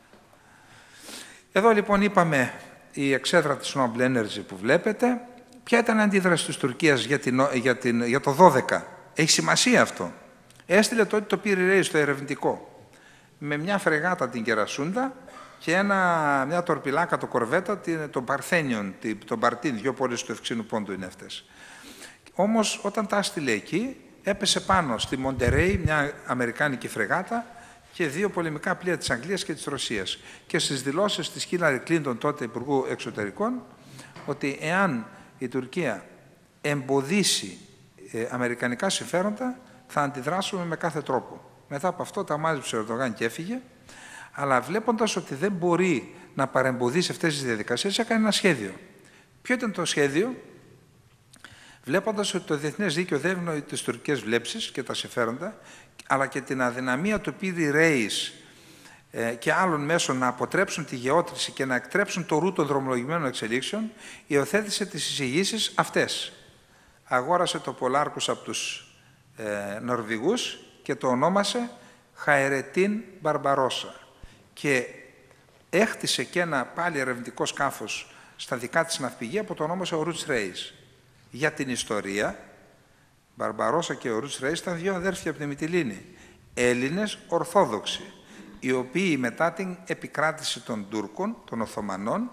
Speaker 1: Εδώ λοιπόν είπαμε η εξέδρα της Noble Energy που βλέπετε. Ποια ήταν η αντίδραση της Τουρκίας για, την, για, την, για το δώδεκα? Έχει σημασία αυτό. Έστειλε τότε το Πύρι στο ερευνητικό, με μια φρεγάτα την Κερασούντα και ένα, μια τορπιλάκα το κορβέτα, τον Παρθένιον, τον Παρτίν, δυο πόλεις του Ευξήνου Πόντου είναι αυτές. Όμως όταν τα έστειλε εκεί, έπεσε πάνω στη Μοντερέι μια αμερικάνικη φρεγάτα και δύο πολεμικά πλοία της Αγγλίας και της Ρωσίας. Και στις δηλώσεις της Χίλαρη Κλίντον, τότε Υπουργού Εξωτερικών, ότι εάν η Τουρκία εμποδίσει ε, αμερικανικά συμφέροντα, θα αντιδράσουμε με κάθε τρόπο. Μετά από αυτό τα μάζεψε ο Ερντογάν και έφυγε, αλλά βλέποντας ότι δεν μπορεί να παρεμποδίσει αυτές τις διαδικασίες, έκανε ένα σχέδιο. Ποιο ήταν το σχέδιο? Βλέποντας ότι το διεθνές δίκαιο δεν ευνοεί τις τουρκικές βλέψεις και τα συμφέροντα, αλλά και την αδυναμία του Πύρη Ρέης ε, και άλλων μέσων να αποτρέψουν τη γεώτρηση και να εκτρέψουν το ρου των δρομολογημένων εξελίξεων, υιοθέτησε τις εισηγήσεις αυτές. Αγόρασε το Πολάρκους από τους ε, Νορβηγούς και το ονόμασε Χαερετίν Μπαρμπαρόσα. Και έχτισε και ένα πάλι ερευνητικό σκάφος στα δικά της ναυπηγεία που το ονόμασε ο Ρούτς Ρέης. Για την ιστορία, Μπαρμπαρόσα και ο Ρούτς Ρέης ήταν δύο αδέρφια από τη Μυτιλήνη, Έλληνες Ορθόδοξοι, οι οποίοι μετά την επικράτηση των Τούρκων, των Οθωμανών,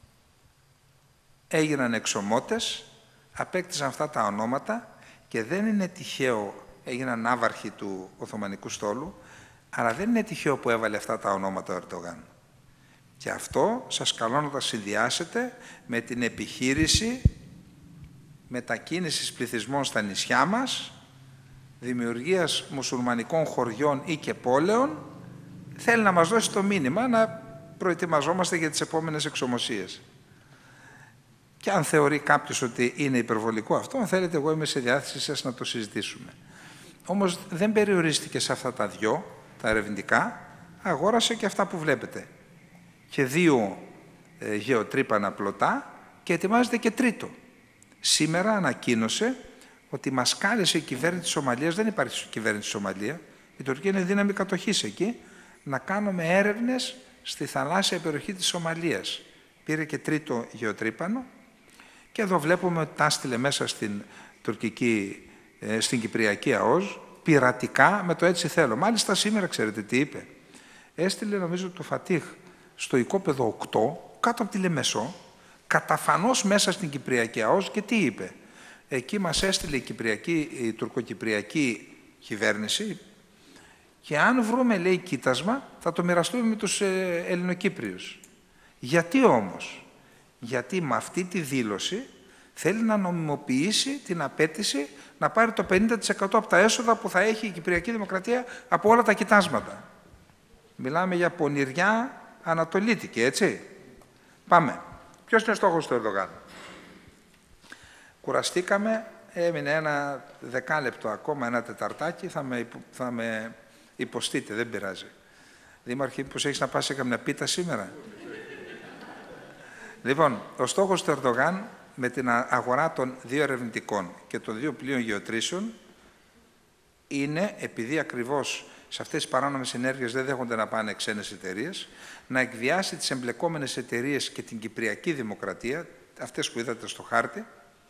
Speaker 1: έγιναν εξωμότες, απέκτησαν αυτά τα ονόματα και δεν είναι τυχαίο, έγιναν άβαρχοι του Οθωμανικού στόλου, αλλά δεν είναι τυχαίο που έβαλε αυτά τα ονόματα ο Ερντογάν. Και αυτό σας καλώ να τα συνδυάσετε με την επιχείρηση μετακίνησης πληθυσμών στα νησιά μας, δημιουργίας μουσουλμανικών χωριών ή και πόλεων. Θέλει να μας δώσει το μήνυμα να προετοιμαζόμαστε για τις επόμενες εξωμοσίες. Και αν θεωρεί κάποιος ότι είναι υπερβολικό αυτό, αν θέλετε, εγώ είμαι σε διάθεση σας να το συζητήσουμε. Όμως δεν περιορίστηκε σε αυτά τα δυο, τα ερευνητικά, αγόρασε και αυτά που βλέπετε. Και δύο ε, γεωτρύπανα πλωτά και ετοιμάζεται και τρίτο. Σήμερα ανακοίνωσε ότι μας κάλεσε η κυβέρνηση της Σομαλίας, δεν υπάρχει κυβέρνηση της Σομαλία, η Τουρκία είναι δύναμη κατοχής εκεί, να κάνουμε έρευνες στη θαλάσσια περιοχή της Σομαλίας. Πήρε και τρίτο γεωτρύπανο και εδώ βλέπουμε ότι τα έστειλε μέσα στην, τουρκική, ε, στην Κυπριακή ΑΟΣ, πειρατικά με το έτσι θέλω. Μάλιστα σήμερα ξέρετε τι είπε? Έστειλε νομίζω το Φατίχ στο οικόπεδο οκτώ, κάτω από τη Λεμεσό, καταφανώς μέσα στην Κυπριακή ΑΟΣ και τι είπε? Εκεί μας έστειλε η, Κυπριακή, η τουρκοκυπριακή κυβέρνηση και αν βρούμε, λέει, κοίτασμα, θα το μοιραστούμε με τους ε, Ελληνοκύπριους. Γιατί όμως? Γιατί με αυτή τη δήλωση θέλει να νομιμοποιήσει την απέτηση να πάρει το πενήντα τοις εκατό από τα έσοδα που θα έχει η Κυπριακή Δημοκρατία από όλα τα κοιτάσματα. Μιλάμε για πονηριά ανατολίτικη, έτσι. Πάμε. Ποιος είναι ο στόχος του Ερντογάν? Κουραστήκαμε, έμεινε ένα δεκάλεπτο ακόμα, ένα τεταρτάκι, θα με, υπο, θα με υποστείτε, δεν πειράζει. Δήμαρχε, πώς έχεις να πας σε καμιά πίτα σήμερα? Λοιπόν, ο στόχος του Ερντογάν με την αγορά των δύο ερευνητικών και των δύο πλοίων γεωτρήσεων είναι, επειδή ακριβώς σε αυτές τις παράνομες ενέργειες δεν δέχονται να πάνε ξένες εταιρείες, να εκβιάσει τις εμπλεκόμενες εταιρείες και την Κυπριακή Δημοκρατία, αυτές που είδατε στο χάρτη,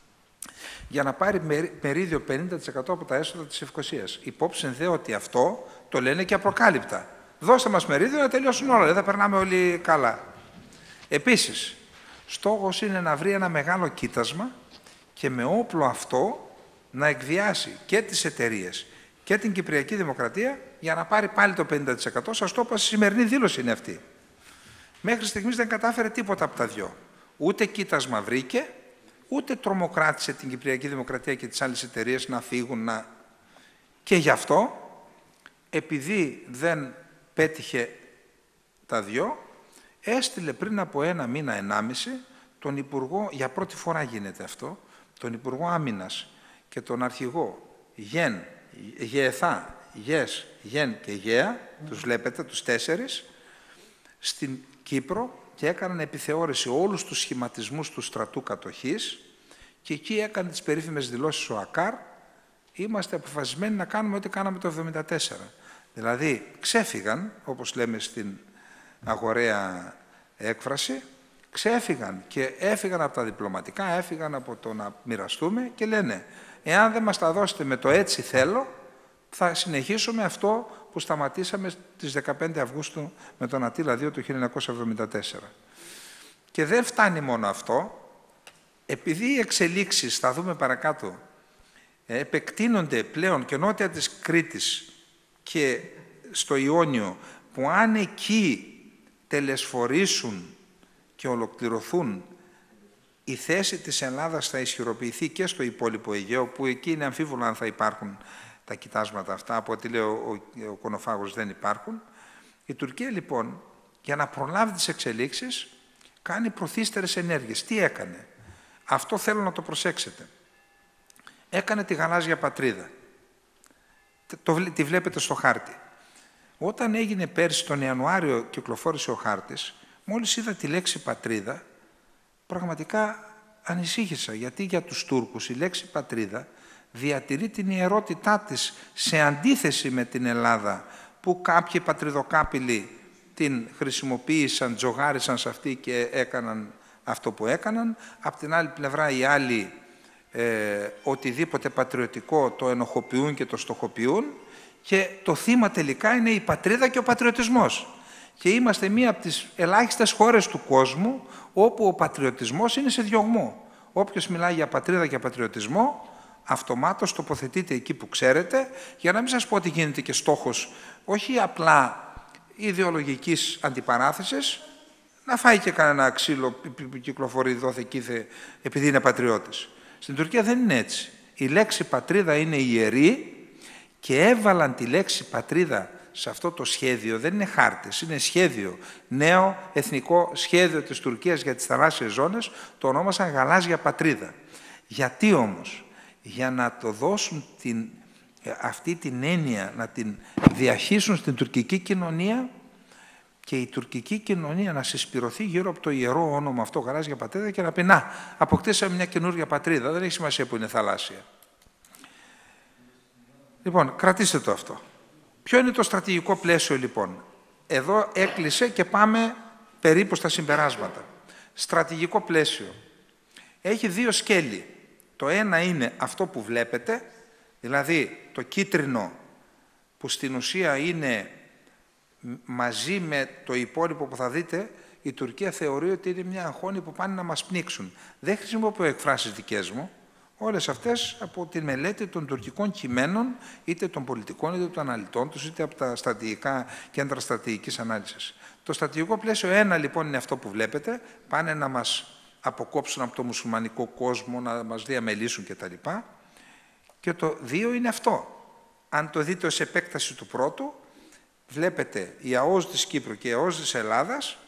Speaker 1: για να πάρει μερίδιο πενήντα τοις εκατό από τα έσοδα της Ευκοσίας. Υπόψη δε ότι αυτό το λένε και απροκάλυπτα. Δώστε μας μερίδιο να τελειώσουν όλα, δεν θα περνάμε όλοι καλά. Επίσης, στόχος είναι να βρει ένα μεγάλο κοίτασμα και με όπλο αυτό να εκβιάσει και τις εταιρείες και την Κυπριακή Δημοκρατία για να πάρει πάλι το πενήντα τοις εκατό. Σας το είπα, στη σημερινή δήλωση είναι αυτή. Μέχρι στιγμής δεν κατάφερε τίποτα από τα δυο. Ούτε κοίτασμα βρήκε, ούτε τρομοκράτησε την Κυπριακή Δημοκρατία και τις άλλες εταιρείες να φύγουν. Να... Και γι' αυτό, επειδή δεν πέτυχε τα δυο, έστειλε πριν από ένα μήνα, ενάμιση, τον Υπουργό, για πρώτη φορά γίνεται αυτό, τον Υπουργό Άμυνας και τον Αρχηγό Γεν, Γεεθά, Γες, Γεν και Γέα, τους βλέπετε, τους τέσσερις, στην Κύπρο και έκαναν επιθεώρηση όλους τους σχηματισμούς του στρατού κατοχής και εκεί έκανε τις περίφημες δηλώσεις ο Ακάρ, είμαστε αποφασισμένοι να κάνουμε ό,τι κάναμε το εβδομήντα τέσσερα. Δηλαδή ξέφυγαν, όπως λέμε στην αγοραία έκφραση, ξέφυγαν και έφυγαν από τα διπλωματικά, έφυγαν από το να μοιραστούμε και λένε εάν δεν μας τα δώσετε με το έτσι θέλω, θα συνεχίσουμε αυτό που σταματήσαμε στις δεκαπέντε Αυγούστου με τον Αττήλα δύο του χίλια εννιακόσια εβδομήντα τέσσερα. Και δεν φτάνει μόνο αυτό, επειδή οι εξελίξεις, θα δούμε παρακάτω, επεκτείνονται πλέον και νότια της Κρήτης και στο Ιόνιο, που αν εκεί τελεσφορήσουν και ολοκληρωθούν, η θέση της Ελλάδας θα ισχυροποιηθεί και στο υπόλοιπο Αιγαίο, που εκεί είναι αμφίβολο αν θα υπάρχουν τα κοιτάσματα αυτά, από ό,τι λέει ο, ο, ο Κονοφάγος δεν υπάρχουν. Η Τουρκία λοιπόν, για να προλάβει τις εξελίξεις, κάνει προθύστερες ενέργειες. Τι έκανε? Αυτό θέλω να το προσέξετε. Έκανε τη γαλάζια πατρίδα. Το, τη βλέπετε στο χάρτη. Όταν έγινε πέρσι τον Ιανουάριο, κυκλοφόρησε ο χάρτης, μόλις είδα τη λέξη πατρίδα, πραγματικά ανησύχησα, γιατί για τους Τούρκους η λέξη πατρίδα διατηρεί την ιερότητά της, σε αντίθεση με την Ελλάδα, που κάποιοι πατριδοκάπηλοι την χρησιμοποίησαν, τζογάρισαν σε αυτή και έκαναν αυτό που έκαναν. Απ' την άλλη πλευρά οι άλλοι ε, οτιδήποτε πατριωτικό το ενοχοποιούν και το στοχοποιούν, και το θύμα τελικά είναι η πατρίδα και ο πατριωτισμός. Και είμαστε μία από τις ελάχιστες χώρες του κόσμου όπου ο πατριωτισμός είναι σε διωγμό. Όποιος μιλάει για πατρίδα και πατριωτισμό, αυτομάτως τοποθετείται εκεί που ξέρετε, για να μην σας πω ότι γίνεται και στόχος όχι απλά ιδεολογικής αντιπαράθεσης, να φάει και κανένα ξύλο που κυκλοφορεί δόθε κήθε επειδή είναι πατριώτης. Στην Τουρκία δεν είναι έτσι. Η λέξη πατρίδα είναι ιερή και έβαλαν τη λέξη πατρίδα σε αυτό το σχέδιο. Δεν είναι χάρτες, είναι σχέδιο. Νέο εθνικό σχέδιο της Τουρκίας για τις θαλάσσιες ζώνες, το ονόμασαν γαλάζια πατρίδα. Γιατί όμως? Για να το δώσουν την, αυτή την έννοια, να την διαχύσουν στην τουρκική κοινωνία, και η τουρκική κοινωνία να συσπηρωθεί γύρω από το ιερό όνομα αυτό, γαλάζια πατρίδα, και να πει να, αποκτήσαμε μια καινούργια πατρίδα, δεν έχει σημασία που είναι θαλάσσια. Λοιπόν, κρατήστε το αυτό. Ποιο είναι το στρατηγικό πλαίσιο λοιπόν? Εδώ έκλεισε και πάμε περίπου στα συμπεράσματα. Στρατηγικό πλαίσιο. Έχει δύο σκέλη. Το ένα είναι αυτό που βλέπετε, δηλαδή το κίτρινο, που στην ουσία είναι μαζί με το υπόλοιπο που θα δείτε. Η Τουρκία θεωρεί ότι είναι μια αγχώνη που πάνε να μας πνίξουν. Δεν χρησιμοποιώ εκφράσεις δικές μου. Όλες αυτές από τη μελέτη των τουρκικών κειμένων, είτε των πολιτικών, είτε των αναλυτών τους, είτε από τα στρατηγικά κέντρα στρατηγικής ανάλυσης. Το στρατηγικό πλαίσιο ένα λοιπόν είναι αυτό που βλέπετε. Πάνε να μας αποκόψουν από το μουσουλμανικό κόσμο, να μας διαμελήσουν κτλ. Και το δύο είναι αυτό. Αν το δείτε ως επέκταση του πρώτου, βλέπετε η ΑΟΣ της Κύπρου και η ΑΟΣ της Ελλάδας,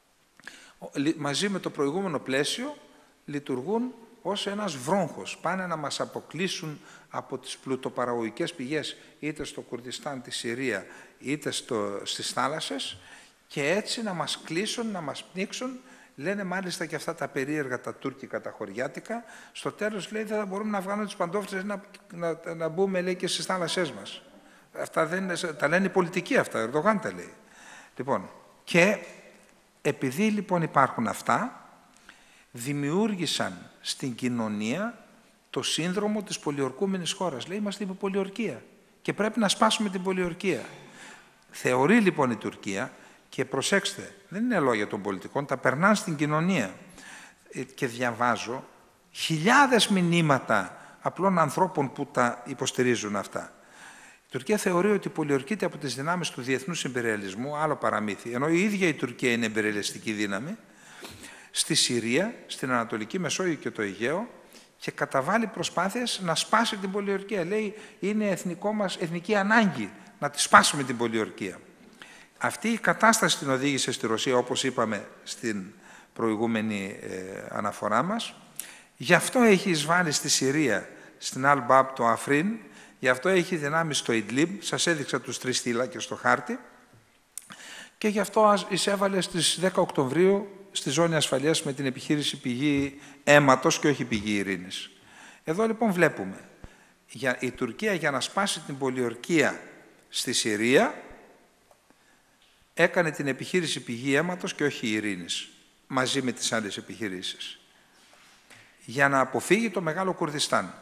Speaker 1: μαζί με το προηγούμενο πλαίσιο, λειτουργούν ως ένας βρόγχος. Πάνε να μας αποκλείσουν από τις πλουτοπαραγωγικές πηγές, είτε στο Κουρδιστάν, τη Συρία, είτε στο, στις θάλασσες, και έτσι να μας κλείσουν, να μας πνίξουν. Λένε μάλιστα και αυτά τα περίεργα τα τουρκικά, τα χωριάτικα. Στο τέλος λέει δεν θα μπορούμε να βγάλουμε τις παντόφλες να, να, να μπούμε, λέει, και στις θάλασσές μας. Αυτά δεν είναι, τα λένε οι πολιτικοί αυτά, ο Ερντογάν τα λέει. Λοιπόν, και επειδή λοιπόν υπάρχουν αυτά, δημιούργησαν στην κοινωνία το σύνδρομο της πολιορκούμενης χώρας. Λέει, είμαστε υπό πολιορκία και πρέπει να σπάσουμε την πολιορκία. Θεωρεί λοιπόν η Τουρκία, και προσέξτε, δεν είναι λόγια των πολιτικών, τα περνάνε στην κοινωνία. Και διαβάζω χιλιάδες μηνύματα απλών ανθρώπων που τα υποστηρίζουν αυτά. Η Τουρκία θεωρεί ότι πολιορκείται από τις δυνάμεις του διεθνούς ιμπεριαλισμού, άλλο παραμύθι, ενώ η ίδια η Τουρκία είναι ιμπεριαλιστική δύναμη, στη Συρία, στην Ανατολική Μεσόγειο και το Αιγαίο, και καταβάλει προσπάθειες να σπάσει την πολιορκία. Λέει, είναι εθνικό μας, εθνική ανάγκη να τη σπάσουμε την πολιορκία. Αυτή η κατάσταση την οδήγησε στη Ρωσία, όπως είπαμε στην προηγούμενη ε, αναφορά μας. Γι' αυτό έχει εισβάλει στη Συρία, στην Αλ-Μπαμπ, το Αφρίν, γι' αυτό έχει δυνάμει στο Ιντλίμπ, σας έδειξα τους τρεις θύλακες στο χάρτη, και γι' αυτό εισέβαλε στις δέκα Οκτωβρίου στη ζώνη ασφαλείας με την επιχείρηση πηγή αίματος και όχι πηγή ειρήνης. Εδώ λοιπόν βλέπουμε, για, η Τουρκία για να σπάσει την πολιορκία στη Συρία, έκανε την επιχείρηση πηγή αίματος και όχι ειρήνης, μαζί με τις άλλες επιχειρήσεις, για να αποφύγει το Μεγάλο Κουρδιστάν.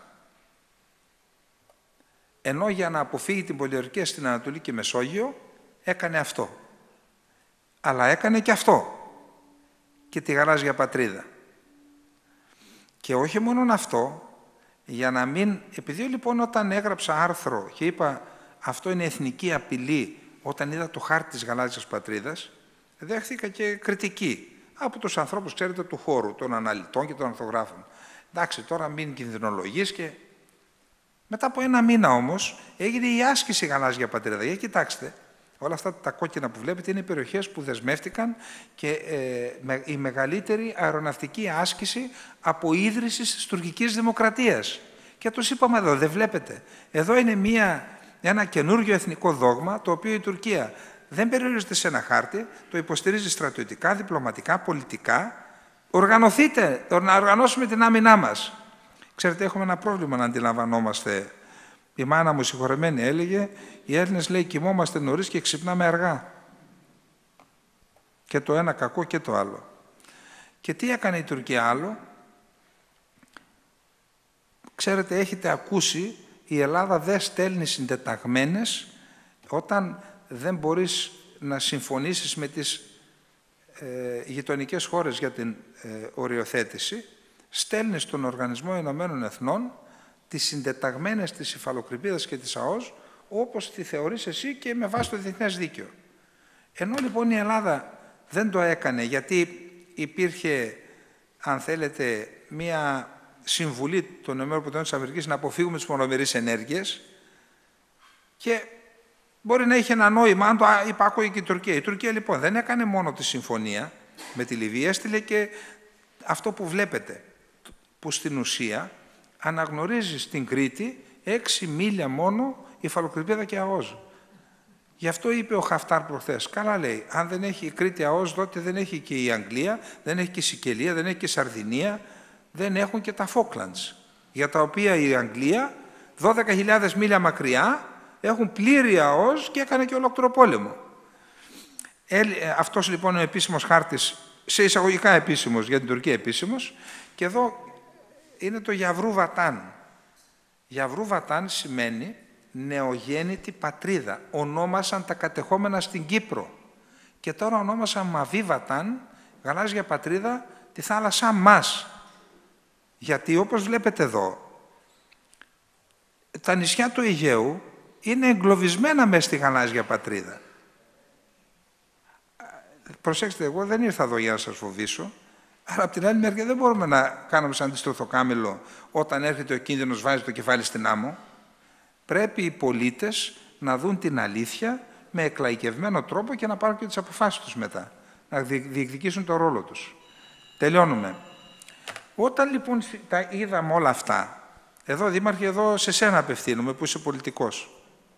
Speaker 1: Ενώ για να αποφύγει την πολιορκία στην Ανατολική Μεσόγειο, έκανε αυτό. Αλλά έκανε και αυτό, και τη γαλάζια πατρίδα. Και όχι μόνο αυτό, για να μην... Επειδή λοιπόν όταν έγραψα άρθρο και είπα αυτό είναι εθνική απειλή, όταν είδα το χάρτη της γαλάζιας πατρίδας, δέχθηκα και κριτική από τους ανθρώπους, ξέρετε, του χώρου, των αναλυτών και των αρθογράφων. Εντάξει, τώρα μην κινδυνολογείς και... Μετά από ένα μήνα όμως έγινε η άσκηση γαλάζια πατρίδα. Για κοιτάξτε, όλα αυτά τα κόκκινα που βλέπετε είναι οι περιοχές που δεσμεύτηκαν και ε, με, η μεγαλύτερη αεροναυτική άσκηση από ίδρυση της τουρκικής δημοκρατίας. Και τους είπαμε εδώ, δεν βλέπετε. Εδώ είναι μια, ένα καινούργιο εθνικό δόγμα, το οποίο η Τουρκία δεν περιορίζεται σε ένα χάρτη, το υποστηρίζει στρατιωτικά, διπλωματικά, πολιτικά. Οργανωθείτε, να οργανώσουμε την άμυνά μας. Ξέρετε, έχουμε ένα πρόβλημα να αντιλαμβανόμαστε. Η μάνα μου συγχωρεμένη έλεγε, οι Έλληνες λέει κοιμόμαστε νωρίς και ξυπνάμε αργά. Και το ένα κακό και το άλλο. Και τι έκανε η Τουρκία άλλο? Ξέρετε, έχετε ακούσει, η Ελλάδα δεν στέλνει συντεταγμένες όταν δεν μπορείς να συμφωνήσεις με τις ε, γειτονικές χώρες για την ε, οριοθέτηση, στέλνει στον Οργανισμό Ηνωμένων Εθνών τις συντεταγμένες της υφαλοκρηπίδας και της ΑΟΣ, όπως τη θεωρείς εσύ και με βάση το διεθνές δίκαιο. Ενώ λοιπόν η Ελλάδα δεν το έκανε, γιατί υπήρχε, αν θέλετε, μία συμβουλή των ΗΠΑ να αποφύγουμε τις μονομερείς ενέργειες και μπορεί να είχε ένα νόημα αν το υπάκουε και η Τουρκία. Η Τουρκία λοιπόν δεν έκανε μόνο τη συμφωνία με τη Λιβύη, έστειλε και αυτό που βλέπετε, που στην ουσία αναγνωρίζει στην Κρήτη έξι μίλια μόνο υφαλοκρηπίδα και ΑΟΣ. Γι' αυτό είπε ο Χαφτάρ προχθές. Καλά λέει, αν δεν έχει η Κρήτη ΑΟΣ, τότε δεν έχει και η Αγγλία, δεν έχει και η Σικελία, δεν έχει και η Σαρδινία, δεν έχουν και τα Φόκλαντς, για τα οποία η Αγγλία, δώδεκα χιλιάδες μίλια μακριά, έχουν πλήρη ΑΟΣ και έκανε και ολόκληρο πόλεμο. Ε, αυτός λοιπόν είναι ο επίσημος χάρτης, σε εισαγωγικά επίσημος, για την Τουρκία επίσημος, και εδώ είναι το Γιαβρού Βατάν. Γιαβρού Βατάν σημαίνει νεογέννητη πατρίδα. Ονόμασαν τα κατεχόμενα στην Κύπρο. Και τώρα ονόμασαν Μαβί Βατάν, γαλάζια πατρίδα, τη θάλασσά μας. Γιατί όπως βλέπετε εδώ, τα νησιά του Αιγαίου είναι εγκλωβισμένα μέσα στη γαλάζια πατρίδα. Προσέξτε, εγώ δεν ήρθα εδώ για να σας φοβήσω, αλλά από την άλλη μεριά δεν μπορούμε να κάνουμε σαν τη στρουθοκάμιλο όταν έρχεται ο κίνδυνος, βάζει το κεφάλι στην άμμο. Πρέπει οι πολίτες να δουν την αλήθεια με εκλαϊκευμένο τρόπο και να πάρουν και τις αποφάσεις τους μετά, να διεκδικήσουν το ρόλο τους. Τελειώνουμε. Όταν λοιπόν τα είδαμε όλα αυτά, εδώ Δήμαρχε, εδώ σε σένα απευθύνομαι που είσαι πολιτικός,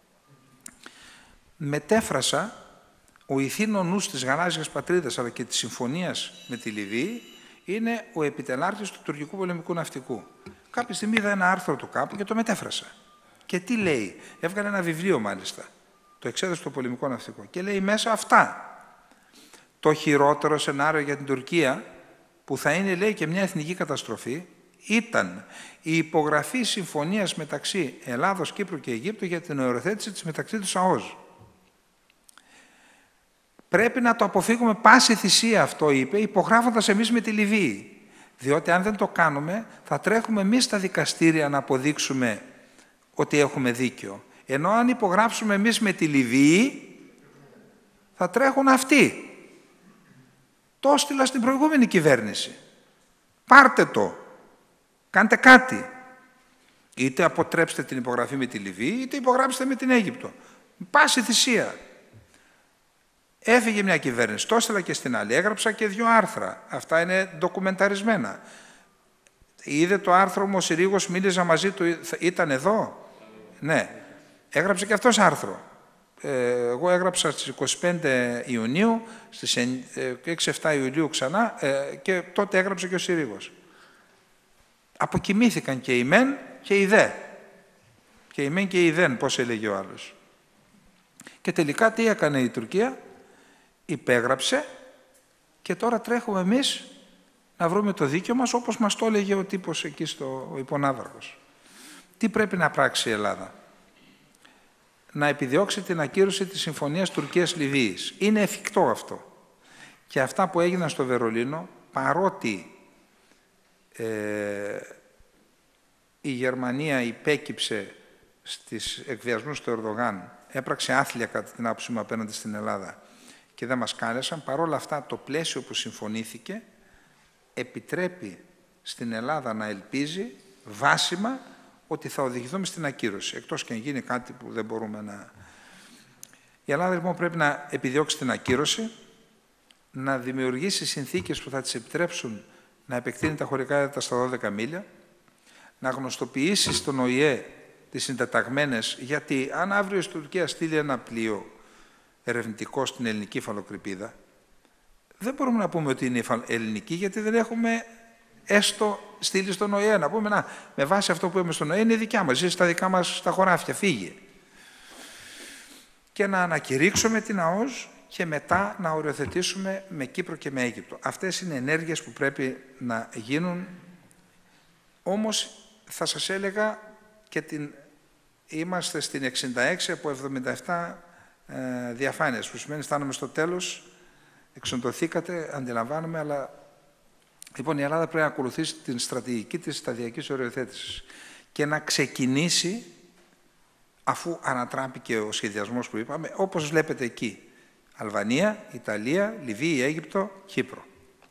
Speaker 1: μετέφρασα ο ηθήνο νους της γαλάζιας πατρίδας αλλά και της συμφωνίας με τη Λιβύη είναι ο επιτελάρχης του τουρκικού πολεμικού ναυτικού. Κάποια στιγμή είδα ένα άρθρο του κάπου και το μετέφρασα. Και τι λέει? Έβγαλε ένα βιβλίο μάλιστα, το εξέδωσε στο πολεμικό ναυτικό, και λέει μέσα αυτά. Το χειρότερο σενάριο για την Τουρκία, που θα είναι, λέει, και μια εθνική καταστροφή, ήταν η υπογραφή συμφωνίας μεταξύ Ελλάδος, Κύπρου και Αιγύπτου για την οριοθέτηση της μεταξύ τους ΑΟΣ. Πρέπει να το αποφύγουμε πάση θυσία, αυτό είπε, υπογράφοντας εμείς με τη Λιβύη. Διότι αν δεν το κάνουμε, θα τρέχουμε εμείς στα δικαστήρια να αποδείξουμε ότι έχουμε δίκιο. Ενώ αν υπογράψουμε εμείς με τη Λιβύη, θα τρέχουν αυτοί. Το έστειλα στην προηγούμενη κυβέρνηση. Πάρτε το. Κάντε κάτι. Είτε αποτρέψτε την υπογραφή με τη Λιβύη, είτε υπογράψτε με την Αίγυπτο. Πάση θυσία. Έφυγε μια κυβέρνηση, το έστειλα και στην άλλη. Έγραψα και δύο άρθρα. Αυτά είναι ντοκουμενταρισμένα. Είδε το άρθρο μου ο Συρίγος, μίλησα μαζί του, ήταν εδώ. Ναι. Έγραψε και αυτός άρθρο. Εγώ έγραψα στις είκοσι πέντε Ιουνίου, στις έξι επτά Ιουλίου ξανά, και τότε έγραψε και ο Συρίγος. Αποκοιμήθηκαν και οι μεν και οι δε. Και οι μεν και οι δεν, πώς έλεγε ο άλλος. Και τελικά τι έκανε η Τουρκία? Υπέγραψε και τώρα τρέχουμε εμείς να βρούμε το δίκαιο μας, όπως μας το έλεγε ο τύπος εκεί στο υπονάβαρχος. Τι πρέπει να πράξει η Ελλάδα? Να επιδιώξει την ακύρωση της Συμφωνίας Τουρκίας-Λιβύης. Είναι εφικτό αυτό. Και αυτά που έγιναν στο Βερολίνο, παρότι ε, η Γερμανία υπέκυψε στις εκβιασμούς του Ερντογάν, έπραξε άθλια κατά την άποψή μου απέναντι στην Ελλάδα και δεν μας κάλεσαν, παρόλα αυτά το πλαίσιο που συμφωνήθηκε επιτρέπει στην Ελλάδα να ελπίζει βάσιμα ότι θα οδηγηθούμε στην ακύρωση, εκτός και αν γίνει κάτι που δεν μπορούμε να... Η Ελλάδα λοιπόν πρέπει να επιδιώξει την ακύρωση, να δημιουργήσει συνθήκες που θα της επιτρέψουν να επεκτείνει τα χωρικά έδατα στα δώδεκα μίλια, να γνωστοποιήσει στον Ο Η Ε τις συντεταγμένες, γιατί αν αύριο η Τουρκία στείλει ένα πλοίο ερευνητικό στην ελληνική υφαλοκρηπίδα, δεν μπορούμε να πούμε ότι είναι ελληνική, γιατί δεν έχουμε έστω στείλει στον Ο Η Ε. Να πούμε, να, με βάση αυτό που έχουμε στον Ο Η Ε είναι δικιά μας, ζει στα δικά μας τα χωράφια, φύγε. Και να ανακηρύξουμε την ΑΟΣ και μετά να οριοθετήσουμε με Κύπρο και με Αίγυπτο. Αυτές είναι ενέργειες που πρέπει να γίνουν. Όμως θα σας έλεγα και την... είμαστε στην εξήντα έξι από εβδομήντα επτά ε, διαφάνειες, που σημαίνει φτάνουμε στο τέλος, εξοντωθήκατε, αντιλαμβάνομαι, αλλά λοιπόν η Ελλάδα πρέπει να ακολουθήσει την στρατηγική της σταδιακής οριοθέτησης και να ξεκινήσει, αφού ανατράπηκε ο σχεδιασμός που είπαμε, όπως βλέπετε εκεί, Αλβανία, Ιταλία, Λιβύη, Αίγυπτο, Κύπρο.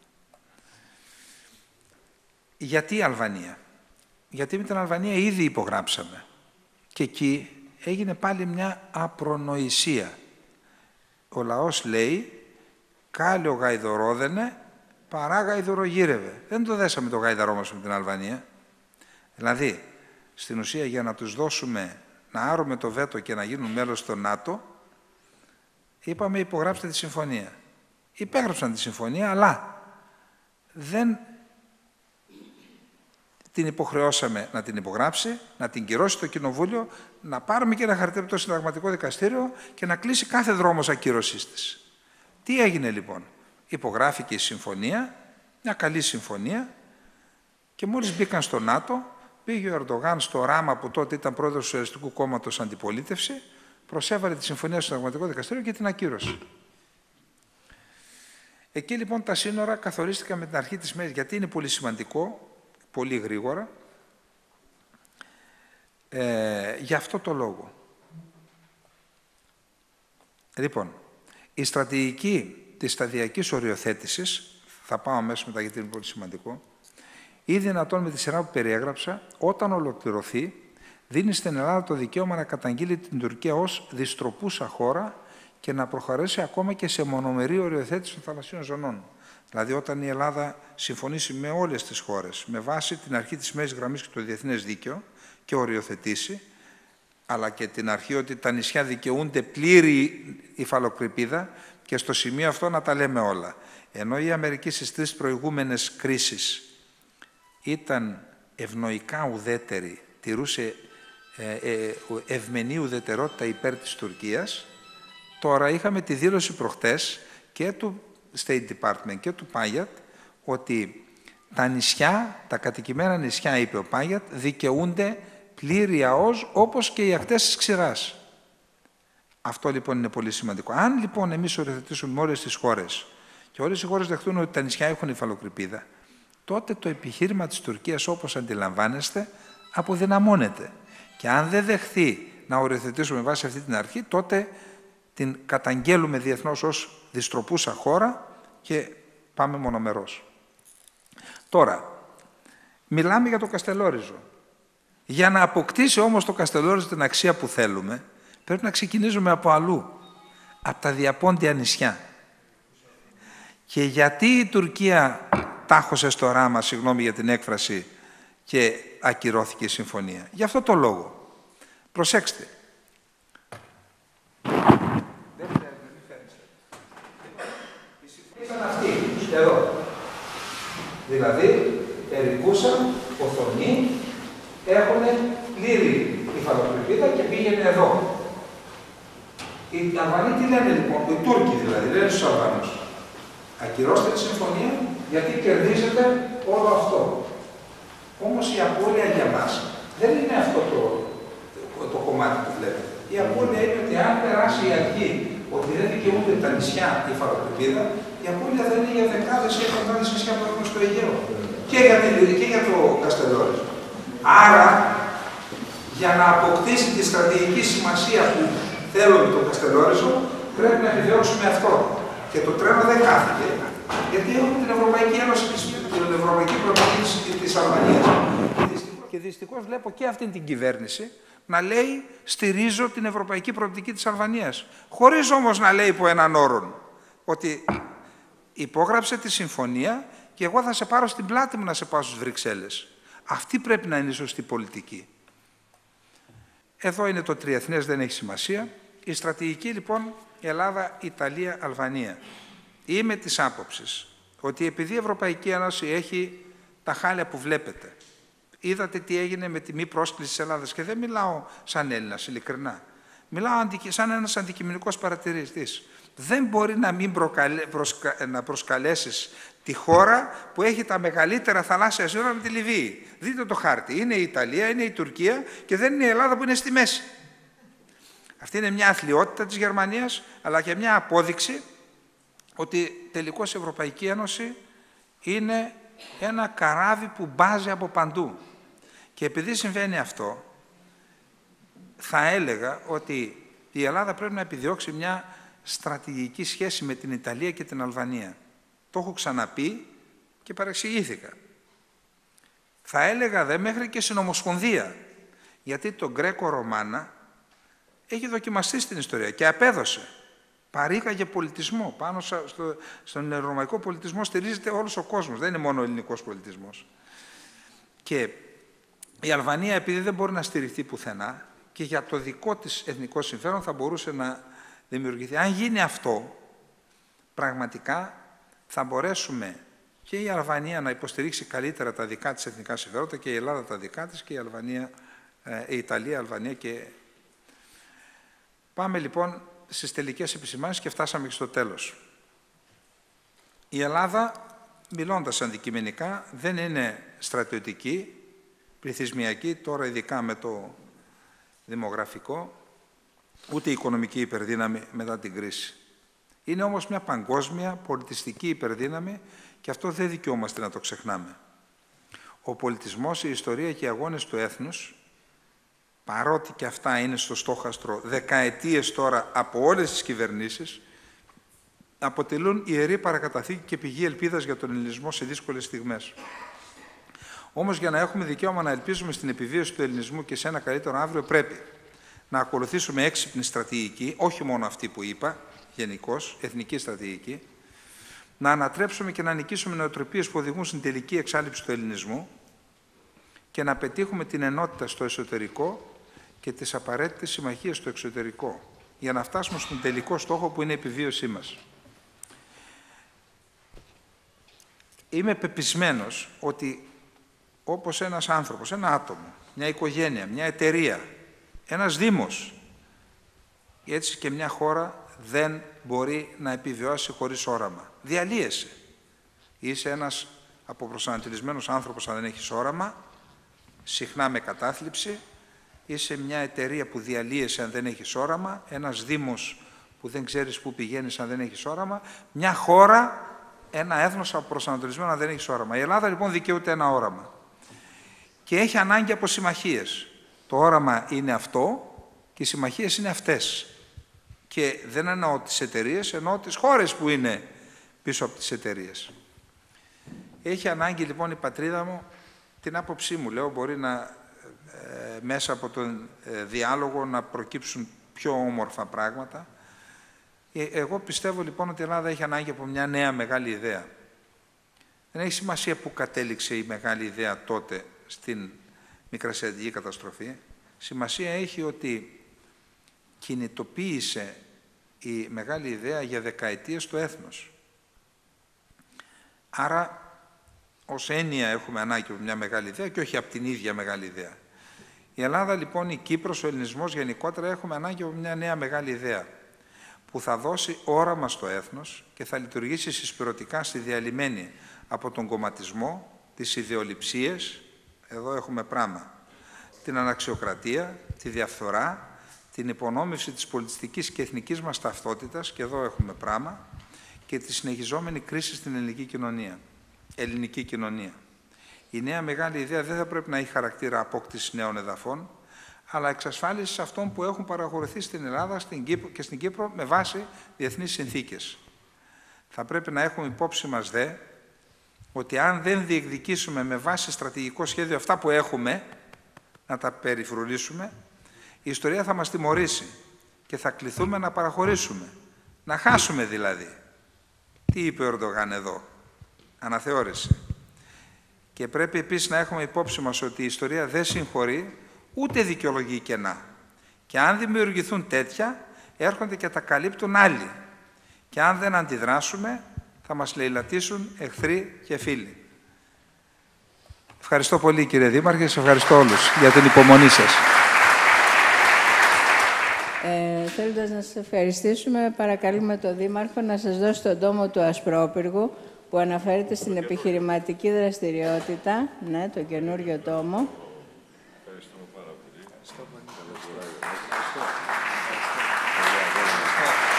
Speaker 1: Γιατί η Αλβανία? Γιατί με την Αλβανία ήδη υπογράψαμε και εκεί έγινε πάλι μια απρονοησία. Ο λαός λέει, κάλιο γαϊδωρόδενε, παρά γαϊδωρογύρευε. Δεν το δέσαμε το γαϊδαρό μας με την Αλβανία. Δηλαδή, στην ουσία για να τους δώσουμε, να άρουμε το βέτο και να γίνουν μέλος στο ΝΑΤΟ, είπαμε υπογράψτε τη συμφωνία. Υπέγραψαν τη συμφωνία, αλλά δεν την υποχρεώσαμε να την υπογράψει, να την κυρώσει το Κοινοβούλιο, να πάρουμε και ένα χαρτί από το Συνταγματικό Δικαστήριο και να κλείσει κάθε δρόμος ακύρωσής της. Τι έγινε λοιπόν? Υπογράφηκε η συμφωνία, μια καλή συμφωνία, και μόλις μπήκαν στο ΝΑΤΟ, πήγε ο Ερντογάν στο Ράμα, που τότε ήταν πρόεδρος του Σοσιαλιστικού Κόμματος Αντιπολίτευση, προσέβαλε τη συμφωνία στο Συνταγματικό Δικαστήριο και την ακύρωσε. Εκεί λοιπόν τα σύνορα καθορίστηκαν με την αρχή της μέρης, γιατί είναι πολύ σημαντικό, πολύ γρήγορα, ε, για αυτό το λόγο. Λοιπόν, η στρατηγική της σταδιακής οριοθέτησης, θα πάω αμέσως μετά γιατί είναι πολύ σημαντικό, ή δυνατόν με τη σειρά που περιέγραψα, όταν ολοκληρωθεί, δίνει στην Ελλάδα το δικαίωμα να καταγγείλει την Τουρκία ως διστροπούσα χώρα και να προχωρήσει ακόμα και σε μονομερή οριοθέτηση των θαλασσίων ζωνών. Δηλαδή, όταν η Ελλάδα συμφωνήσει με όλες τις χώρες, με βάση την αρχή της μέσης γραμμής και το διεθνές δίκαιο και οριοθετήσει, αλλά και την αρχή ότι τα νησιά δικαιούνται πλήρη υφαλοκρηπίδα, και στο σημείο αυτό να τα λέμε όλα. Ενώ η Αμερική στις τρεις προηγούμενες κρίσεις ήταν ευνοϊκά ουδέτερη, τηρούσε ε, ε, ευμενή ουδετερότητα υπέρ της Τουρκίας, τώρα είχαμε τη δήλωση προχτές και του State Department και του Πάγιατ ότι τα νησιά, τα κατοικημένα νησιά, είπε ο Πάγιατ, δικαιούνται πλήρη ΑΟΣ όπως και οι ακτές της ξηράς. Αυτό λοιπόν είναι πολύ σημαντικό. Αν λοιπόν εμείς οριοθετήσουμε με όλες τις χώρες και όλες οι χώρες δεχτούν ότι τα νησιά έχουν υφαλοκρηπίδα, τότε το επιχείρημα της Τουρκίας, όπως αντιλαμβάνεστε, αποδυναμώνεται. Και αν δεν δεχθεί να οριοθετήσουμε με βάση αυτή την αρχή, τότε την καταγγέλουμε διεθνώς ως διστροπούσα χώρα και πάμε μονομερός. Τώρα, μιλάμε για το Καστελόριζο. Για να αποκτήσει όμως το Καστελόριζο την αξία που θέλουμε, πρέπει να ξεκινήσουμε από αλλού, από τα διαπόντια νησιά. Και γιατί η Τουρκία τάχωσε στο ράμα, συγγνώμη για την έκφραση, και ακυρώθηκε η συμφωνία? Γι' αυτό το λόγο. Προσέξτε. Ήταν αυτοί, εδώ. Δηλαδή, ερικούσαν, οθονή, έχουν πλήρη υφαλοκρηπίδα και πήγαινε εδώ. Οι Αλβανοί τι λένε λοιπόν, οι Τούρκοι δηλαδή, λένε στους Αλβανούς, ακυρώστε τη συμφωνία γιατί κερδίζετε όλο αυτό. Όμως η απώλεια για μας δεν είναι αυτό το, το, το κομμάτι που βλέπετε. Η απώλεια είναι ότι αν περάσει η αρχή ότι δεν δικαιούνται τα νησιά η υφαλοκρηπίδα, η απώλεια θα είναι για δεκάδες ή εκατοντάδες νησιά που έχουμε στο Αιγαίο. Και για, την, και για το Καστελόριζο. Άρα, για να αποκτήσει τη στρατηγική σημασία που θέλουμε το Καστελόριζο, πρέπει να επιδιώξουμε αυτό. Και το τρένο δεν κάθηκε, γιατί έχουμε την Ευρωπαϊκή Ένωση, την Ευρωπαϊκή Πρωτοβουλία της Αλβανίας. Και δυστυχώς βλέπω και αυτή την κυβέρνηση να λέει στηρίζω την ευρωπαϊκή προοπτική της Αλβανίας. Χωρίς όμως να λέει υπό έναν όρον ότι υπόγραψε τη συμφωνία και εγώ θα σε πάρω στην πλάτη μου να σε πάω στις Βρυξέλλες. Αυτή πρέπει να είναι η σωστή πολιτική. Εδώ είναι το τριεθνές, δεν έχει σημασία. Η στρατηγική λοιπόν Ελλάδα, Ιταλία, Αλβανία. Είμαι της άποψης ότι επειδή η Ευρωπαϊκή Ένωση έχει τα χάλια που βλέπετε, είδατε τι έγινε με τη μη πρόσκληση της Ελλάδας και δεν μιλάω σαν Έλληνας, ειλικρινά. Μιλάω σαν ένας αντικειμενικός παρατηρητής. Δεν μπορεί να μην προκαλέ, προσκα, να προσκαλέσεις τη χώρα που έχει τα μεγαλύτερα θαλάσσια σύνορα με τη Λιβύη. Δείτε το χάρτη. Είναι η Ιταλία, είναι η Τουρκία και δεν είναι η Ελλάδα που είναι στη μέση. Αυτή είναι μια αθλιότητα της Γερμανίας, αλλά και μια απόδειξη ότι τελικώς η Ευρωπαϊκή Ένωση είναι ένα καράβι που μπάζει από παντού. Και επειδή συμβαίνει αυτό, θα έλεγα ότι η Ελλάδα πρέπει να επιδιώξει μια στρατηγική σχέση με την Ιταλία και την Αλβανία. Το έχω ξαναπεί και παρεξηγήθηκα. Θα έλεγα δε μέχρι και συνομοσπονδία, γιατί το Γκρέκο-Ρωμάνα έχει δοκιμαστεί στην ιστορία και απέδωσε. Παρήγαγε πολιτισμό. Πάνω στο, στον ρωμαϊκό πολιτισμό στηρίζεται όλος ο κόσμος. Δεν είναι μόνο ο ελληνικός πολιτισμός. Και η Αλβανία, επειδή δεν μπορεί να στηριχθεί πουθενά και για το δικό της εθνικό συμφέρον θα μπορούσε να δημιουργηθεί. Αν γίνει αυτό, πραγματικά θα μπορέσουμε και η Αλβανία να υποστηρίξει καλύτερα τα δικά της εθνικά συμφέροντα και η Ελλάδα τα δικά της και η, Αλβανία, ε, η Ιταλία, η Αλβανία και... Πάμε λοιπόν στις τελικές επισημάνσεις και φτάσαμε και στο τέλος. Η Ελλάδα, μιλώντας αντικειμενικά, δεν είναι στρατιωτική, πληθυσμιακή, τώρα ειδικά με το δημογραφικό, ούτε οικονομική υπερδύναμη μετά την κρίση. Είναι όμως μια παγκόσμια πολιτιστική υπερδύναμη και αυτό δεν δικαιούμαστε να το ξεχνάμε. Ο πολιτισμός, η ιστορία και οι αγώνες του έθνους, παρότι και αυτά είναι στο στόχαστρο δεκαετίες τώρα από όλες τις κυβερνήσεις, αποτελούν ιερή παρακαταθήκη και πηγή ελπίδας για τον ελληνισμό σε δύσκολες στιγμές. Όμως για να έχουμε δικαίωμα να ελπίζουμε στην επιβίωση του ελληνισμού και σε ένα καλύτερο αύριο πρέπει να ακολουθήσουμε έξυπνη στρατηγική, όχι μόνο αυτή που είπα, γενικώς, εθνική στρατηγική, να ανατρέψουμε και να νικήσουμε νοοτροπίες που οδηγούν στην τελική εξάλειψη του ελληνισμού και να πετύχουμε την ενότητα στο εσωτερικό και τις απαραίτητες συμμαχίες στο εξωτερικό, για να φτάσουμε στον τελικό στόχο που είναι η επιβίωσή μας. Είμαι πεπισμένος ότι όπως ένας άνθρωπος, ένα άτομο, μια οικογένεια, μια εταιρεία, ένας δήμος, έτσι και μια χώρα δεν μπορεί να επιβιώσει χωρίς όραμα. Διαλύεσαι. Είσαι ένας αποπροσανατολισμένος άνθρωπος αν δεν έχεις όραμα, συχνά με κατάθλιψη. Είσαι μια εταιρεία που διαλύεσαι αν δεν έχεις όραμα, ένας δήμος που δεν ξέρεις πού πηγαίνεις αν δεν έχεις όραμα, μια χώρα, ένα έθνος αποπροσανατολισμένο αν δεν έχεις όραμα. Η Ελλάδα λοιπόν δικαιούται ένα όραμα και έχει ανάγκη από συμμαχίες. Το όραμα είναι αυτό και οι συμμαχίες είναι αυτές. Και δεν εννοώ τις εταιρείες, εννοώ τις χώρες που είναι πίσω από τις εταιρείες. Έχει ανάγκη λοιπόν η πατρίδα μου, την άποψή μου λέω, μπορεί να ε, μέσα από τον ε, διάλογο να προκύψουν πιο όμορφα πράγματα. Ε, εγώ πιστεύω λοιπόν ότι η Ελλάδα έχει ανάγκη από μια νέα μεγάλη ιδέα. Δεν έχει σημασία που κατέληξε η μεγάλη ιδέα τότε στην μικρασιατική καταστροφή. Σημασία έχει ότι κινητοποίησε η μεγάλη ιδέα για δεκαετίες το έθνος. Άρα, ως έννοια έχουμε ανάγκη από μια μεγάλη ιδέα και όχι από την ίδια μεγάλη ιδέα. Η Ελλάδα, λοιπόν, η Κύπρος, ο ελληνισμός γενικότερα έχουμε ανάγκη από μια νέα μεγάλη ιδέα που θα δώσει όραμα στο έθνος και θα λειτουργήσει συσπηρωτικά στη διαλυμένη από τον κομματισμό, τις ιδεολειψίες, εδώ έχουμε πράγμα, την αναξιοκρατία, τη διαφθορά, την υπονόμευση της πολιτιστικής και εθνικής μας ταυτότητας, και εδώ έχουμε πράγμα, και τη συνεχιζόμενη κρίση στην ελληνική κοινωνία. Ελληνική κοινωνία. Η νέα μεγάλη ιδέα δεν θα πρέπει να έχει χαρακτήρα απόκτησης νέων εδαφών, αλλά εξασφάλισης αυτών που έχουν παραχωρηθεί στην Ελλάδα στην Κύπρο και στην Κύπρο με βάση διεθνείς συνθήκες. Θα πρέπει να έχουμε υπόψη μας δε ότι αν δεν διεκδικήσουμε με βάση στρατηγικό σχέδιο αυτά που έχουμε, να τα περιφρουρήσουμε, η ιστορία θα μας τιμωρήσει και θα κληθούμε να παραχωρήσουμε. Να χάσουμε δηλαδή. Τι είπε ο Ερντογάν εδώ? Αναθεώρηση. Και πρέπει επίσης να έχουμε υπόψη μας ότι η ιστορία δεν συγχωρεί ούτε δικαιολογεί κενά. Και αν δημιουργηθούν τέτοια, έρχονται και τα καλύπτουν άλλοι. Και αν δεν αντιδράσουμε, θα μας λαιλατίσουν εχθροί και φίλοι. Ευχαριστώ πολύ, κύριε Δήμαρχε, σας ευχαριστώ όλους για την υπομονή σας.
Speaker 2: Ε, θέλοντας να σας ευχαριστήσουμε, παρακαλούμε τον Δήμαρχο να σας δώσει τον τόμο του Ασπρόπυργου που αναφέρεται στην επιχειρηματική δραστηριότητα, ναι, το καινούριο τόμο. Ευχαριστούμε πάρα πολύ. Ευχαριστώ πολύ.